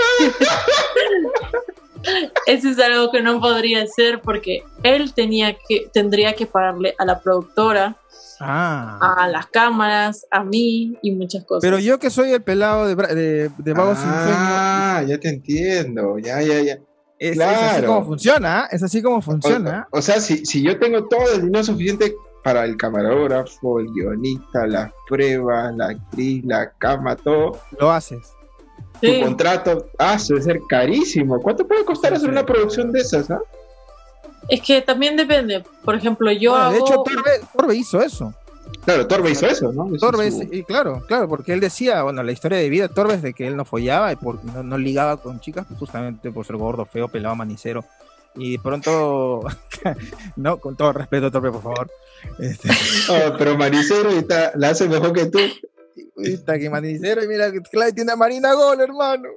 S1: Eso es algo que no podría hacer porque él tendría que pagarle a la productora, a las cámaras, a mí y muchas cosas.
S2: Pero yo que soy el pelado de Vago Sin Sueño.
S4: Ah, ya te entiendo. Ya.
S2: Es
S4: Claro.
S2: así como funciona, es así como funciona.
S4: O sea, si yo tengo todo el dinero suficiente para el camarógrafo, el guionista, las pruebas, la actriz, la cama, todo,
S2: Lo haces.
S4: tu
S1: Sí.
S4: contrato, debe ser carísimo. ¿Cuánto puede costar hacer una producción de esas?
S1: Es que también depende. Por ejemplo, yo
S2: Bueno,
S1: hago...
S2: de hecho, Torbe hizo eso.
S4: Claro, Torbe hizo eso, ¿no? Hizo
S2: Torbe,
S4: su-
S2: y claro, porque él decía, bueno, la historia de vida de Torbe es de que él no follaba y no ligaba con chicas, pues, justamente por ser gordo, feo, pelado, manicero. Y de pronto, no, con todo respeto, Torbe, por favor.
S4: Oh, pero Maricero la hace mejor que tú.
S2: Está que manicero y mira que Clay tiene a Marina Gol, hermano.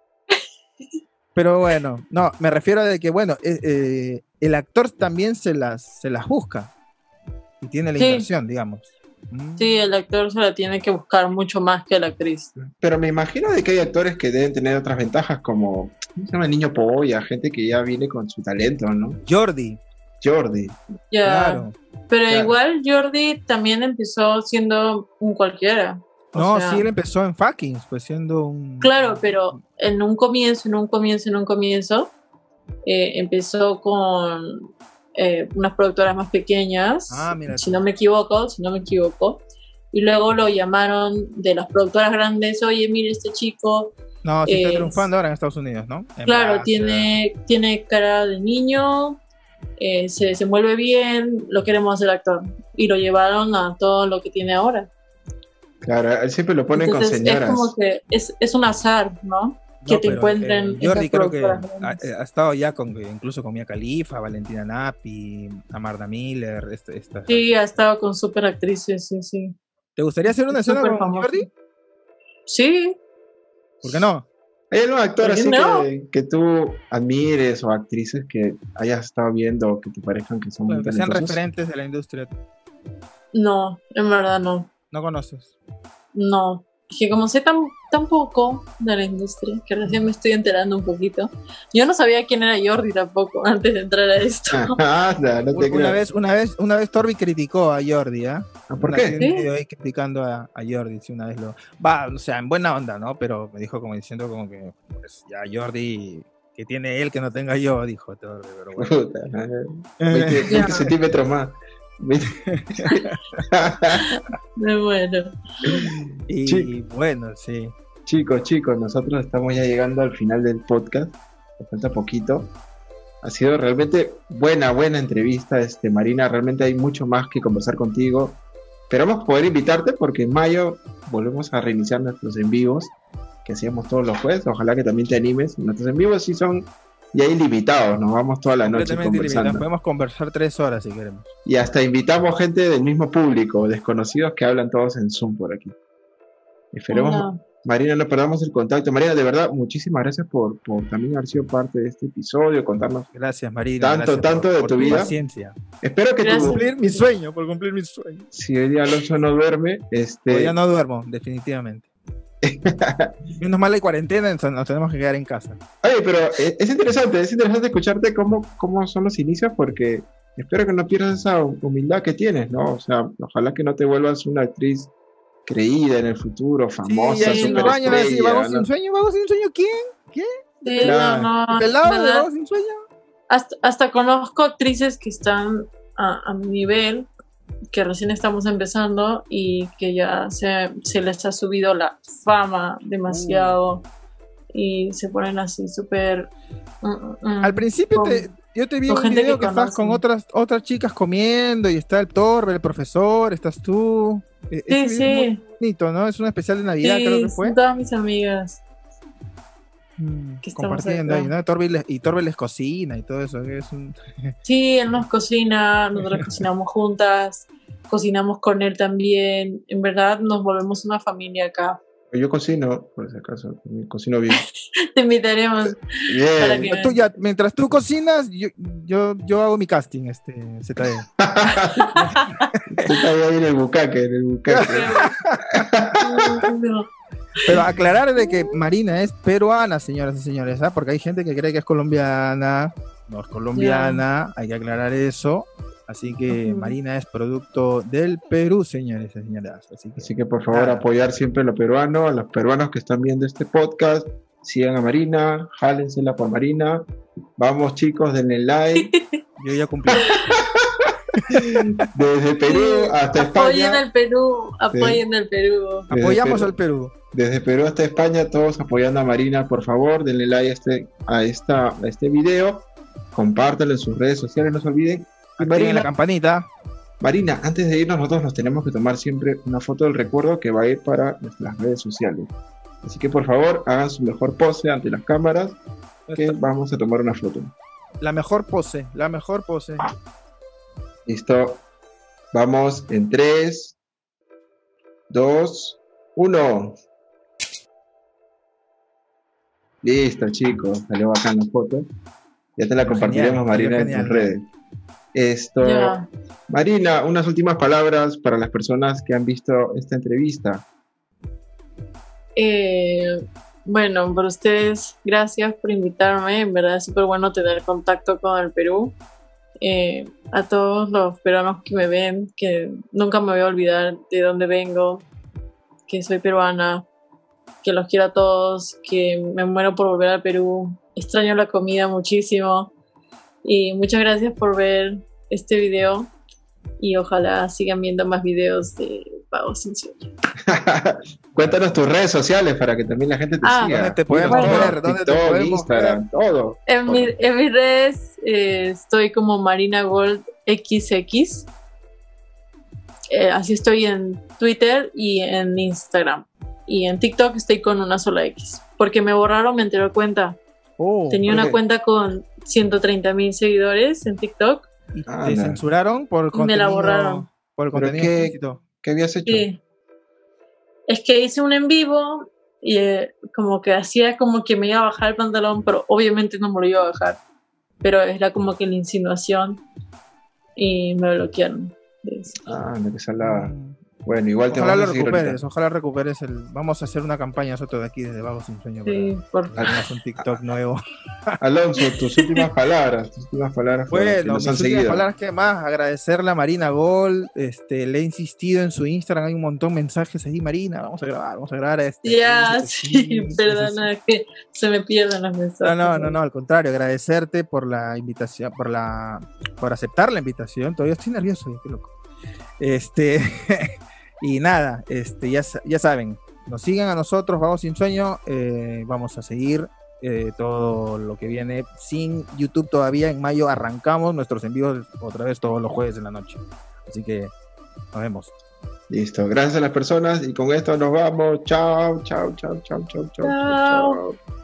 S2: Pero bueno, no, me refiero a de que, bueno, el actor también se las busca y tiene la
S1: Sí.
S2: inversión, digamos.
S1: Sí, el actor se la tiene que buscar mucho más que la actriz.
S4: Pero me imagino de que hay actores que deben tener otras ventajas como, ¿cómo se llama? El niño polla, gente que ya viene con su talento, ¿no?
S2: Jordi,
S4: Jordi.
S1: Ya.
S2: claro.
S1: Pero
S4: Claro.
S1: igual Jordi también empezó siendo un cualquiera. O
S2: No,
S1: sea,
S2: sí, él empezó en Fuckings, pues siendo un...
S1: Claro, pero en un comienzo, empezó con unas productoras más pequeñas,
S2: Ah, mira
S1: si
S2: tú.
S1: no me equivoco, y luego lo llamaron de las productoras grandes, oye, mire este chico,
S2: No, sí está
S1: eh,
S2: triunfando ahora en Estados Unidos, ¿no? En
S1: claro,
S2: Plaza.
S1: tiene cara de niño, se desenvuelve bien, lo queremos hacer actor, y lo llevaron a todo lo que tiene ahora.
S4: Claro, él siempre lo ponen con
S1: Entonces
S4: señoras.
S1: es como que es un azar, ¿no? Que
S2: No,
S1: te
S2: pero,
S1: encuentren
S2: Jordi
S1: esas
S2: creo que
S1: productoras
S2: ha
S1: grandes.
S2: estado ya incluso con Mia Khalifa, Valentina Nappi, Amarda Miller, estas.
S1: Sí, ha estado con super actrices, sí.
S2: ¿Te gustaría hacer una
S1: Es
S2: escena
S1: súper
S2: con
S1: famoso.
S2: Jordi?
S1: Sí,
S2: ¿Por qué no?
S4: ¿Hay algún actor
S1: ¿Por qué
S4: así
S1: no?
S4: que tú admires o actrices que hayas estado viendo o que te parezcan que son
S2: Bueno,
S4: muy
S2: que sean
S4: talentosos?
S2: referentes de la industria.
S1: no, en verdad no.
S2: No conoces.
S1: No. Es que como sé tan poco de la industria, que recién me estoy enterando un poquito. Yo no sabía quién era Jordi tampoco antes de entrar a esto.
S4: Anda, no te
S2: Una
S4: creo.
S2: vez Torbi criticó a Jordi, ¿ah?
S4: ¿Por qué?
S2: Un video ahí criticando a Jordi, sí, una vez lo... Va, o sea, en buena onda, ¿no? Pero me dijo como diciendo como que, pues, ya Jordi, que tiene él, que no tenga yo, dijo Torbi, pero bueno.
S4: Puta, 20 centímetros más.
S1: Bueno,
S2: Y
S4: Sí.
S2: bueno, sí.
S4: Chicos, nosotros estamos ya llegando al final del podcast. Nos falta poquito. Ha sido realmente buena entrevista, Marina. Realmente hay mucho más que conversar contigo. Esperamos poder invitarte porque en mayo volvemos a reiniciar nuestros en vivos que hacíamos todos los jueves. Ojalá que también te animes. Nuestros en vivos sí son ya ilimitados. Nos vamos toda la noche
S2: Completamente ilimitado.
S4: conversando.
S2: Podemos conversar 3 horas si queremos.
S4: Y hasta invitamos gente del mismo público, desconocidos que hablan todos en Zoom por aquí. Esperemos,
S1: no.
S4: Marina, no perdamos el contacto. Marina, de verdad, muchísimas gracias por también haber sido parte de este episodio, contarnos.
S2: Gracias, Marina.
S4: Tanto,
S2: gracias
S4: tanto de
S2: por
S4: tu vida.
S2: paciencia.
S4: Espero que
S1: Gracias.
S4: tu,
S2: Por cumplir mi sueño.
S4: si hoy día Alonso no duerme,
S2: Hoy ya no duermo, definitivamente. Menos mal hay cuarentena, entonces nos tenemos que quedar en casa.
S4: Oye, pero es interesante escucharte cómo son los inicios, porque espero que no pierdas esa humildad que tienes, ¿no? O sea, ojalá que no te vuelvas una actriz creída en el futuro, famosa,
S1: sí,
S2: no van a decir,
S4: superestrella,
S2: ¿Vago
S4: ¿no?
S2: sin sueño? ¿Vago sin sueño quién?
S1: Sí,
S4: Claro.
S1: no,
S2: ¿Pelado de
S1: ¿verdad?
S2: Vago sin sueño?
S1: Hasta conozco actrices que están a mi nivel, que recién estamos empezando y que ya se les ha subido la fama demasiado y se ponen así súper...
S2: Al principio
S1: con-
S2: yo te vi
S1: con
S2: un
S1: gente
S2: video
S1: que
S2: que estás con
S1: conocen.
S2: otras chicas comiendo y está el Torbe, el profesor, estás tú.
S1: Sí,
S2: Ese video es muy
S1: sí,
S2: bonito, ¿no? Es un especial de Navidad, creo que
S1: sí,
S2: fue.
S1: son todas mis amigas. que estamos
S2: Compartiendo
S1: acá.
S2: ahí, ¿no? Torbe les cocina y todo eso. Es un...
S1: Sí, él nos cocina, nosotros cocinamos juntas, cocinamos con él también. En verdad nos volvemos una familia acá.
S4: Yo cocino, por si acaso, cocino bien.
S1: Te invitaremos para
S4: Bien.
S1: que...
S2: Tú ya, mientras tú cocinas, yo hago mi casting, ZD.
S4: Tú estás ahí en el bucaque,
S1: No.
S2: Pero aclarar de que Marina es peruana, señoras y señores, ¿ah? Porque hay gente que cree que es colombiana, no es colombiana, hay que aclarar eso. Así que Marina es producto del Perú, señores y señoras.
S4: Así que por favor apoyar siempre a lo peruano, a los peruanos que están viendo este podcast, sigan a Marina, jálensela por Marina. Vamos chicos, denle like.
S2: Yo ya cumplí.
S4: Desde Perú hasta
S1: Apoyen
S4: España.
S1: al Perú, apoyen al Perú.
S2: Apoyamos al Perú.
S4: Desde Perú hasta España, todos apoyando a Marina, por favor, denle like a este video, compártanlo en sus redes sociales, no se olviden. Y
S2: Activen la campanita.
S4: Marina, antes de irnos, nosotros nos tenemos que tomar siempre una foto del recuerdo que va a ir para nuestras redes sociales. Así que por favor, hagan su mejor pose ante las cámaras, que vamos a tomar una foto.
S2: La mejor pose.
S4: Listo. Vamos en 3, 2, 1. Listo, chicos. Salió bacán la foto. Ya te la compartiremos, Marina, en tus redes.
S1: Ya.
S4: Marina, unas últimas palabras para las personas que han visto esta entrevista.
S1: Bueno, para ustedes, gracias por invitarme. En verdad es súper bueno tener contacto con el Perú. A todos los peruanos que me ven, que nunca me voy a olvidar de dónde vengo, que soy peruana, que los quiero a todos, que me muero por volver al Perú. Extraño la comida muchísimo. Y muchas gracias por ver este video. Y ojalá sigan viendo más videos de Vagos sin Sueño.
S4: Cuéntanos tus redes sociales para que también la gente te siga.
S2: ¿Dónde te podemos ver? ¿Dónde te podemos
S4: Instagram, todo.
S1: En mis redes estoy como Marina Gold XX. Así estoy en Twitter y en Instagram. Y en TikTok estoy con una sola X. Porque me borraron, me enteré cuenta. Tenía una cuenta con 130,000 seguidores en TikTok.
S2: ¿Y te censuraron por contenido?
S1: Me la borraron.
S2: Por el contenido explícito.
S4: ¿Qué habías hecho?
S1: Sí. Es que hice un en vivo y como que hacía como que me iba a bajar el pantalón, pero obviamente no me lo iba a bajar. Pero era como que la insinuación y me bloquearon.
S4: De que salada. Bueno, igual te
S2: ojalá
S4: vamos
S2: lo
S4: a seguir
S2: recuperes, ojalá recuperes vamos a hacer una campaña nosotros de aquí desde Vagos sin Sueño para hacer un TikTok nuevo.
S4: Alonso, tus últimas palabras.
S2: Bueno, mis últimas palabras, ¿qué más? Agradecerle a Marina Gold, le he insistido en su Instagram, hay un montón de mensajes ahí, Marina, vamos a grabar
S1: sí, perdona, es que se me pierden los mensajes.
S2: No, al contrario, agradecerte por la invitación, por aceptar la invitación, todavía estoy nervioso, qué loco. Y nada, ya saben, nos sigan a nosotros, Vagos sin Sueño, vamos a seguir todo lo que viene sin YouTube todavía. En mayo arrancamos nuestros envíos otra vez todos los jueves en la noche, así que nos vemos.
S4: Listo, gracias a las personas y con esto nos vamos. Chao.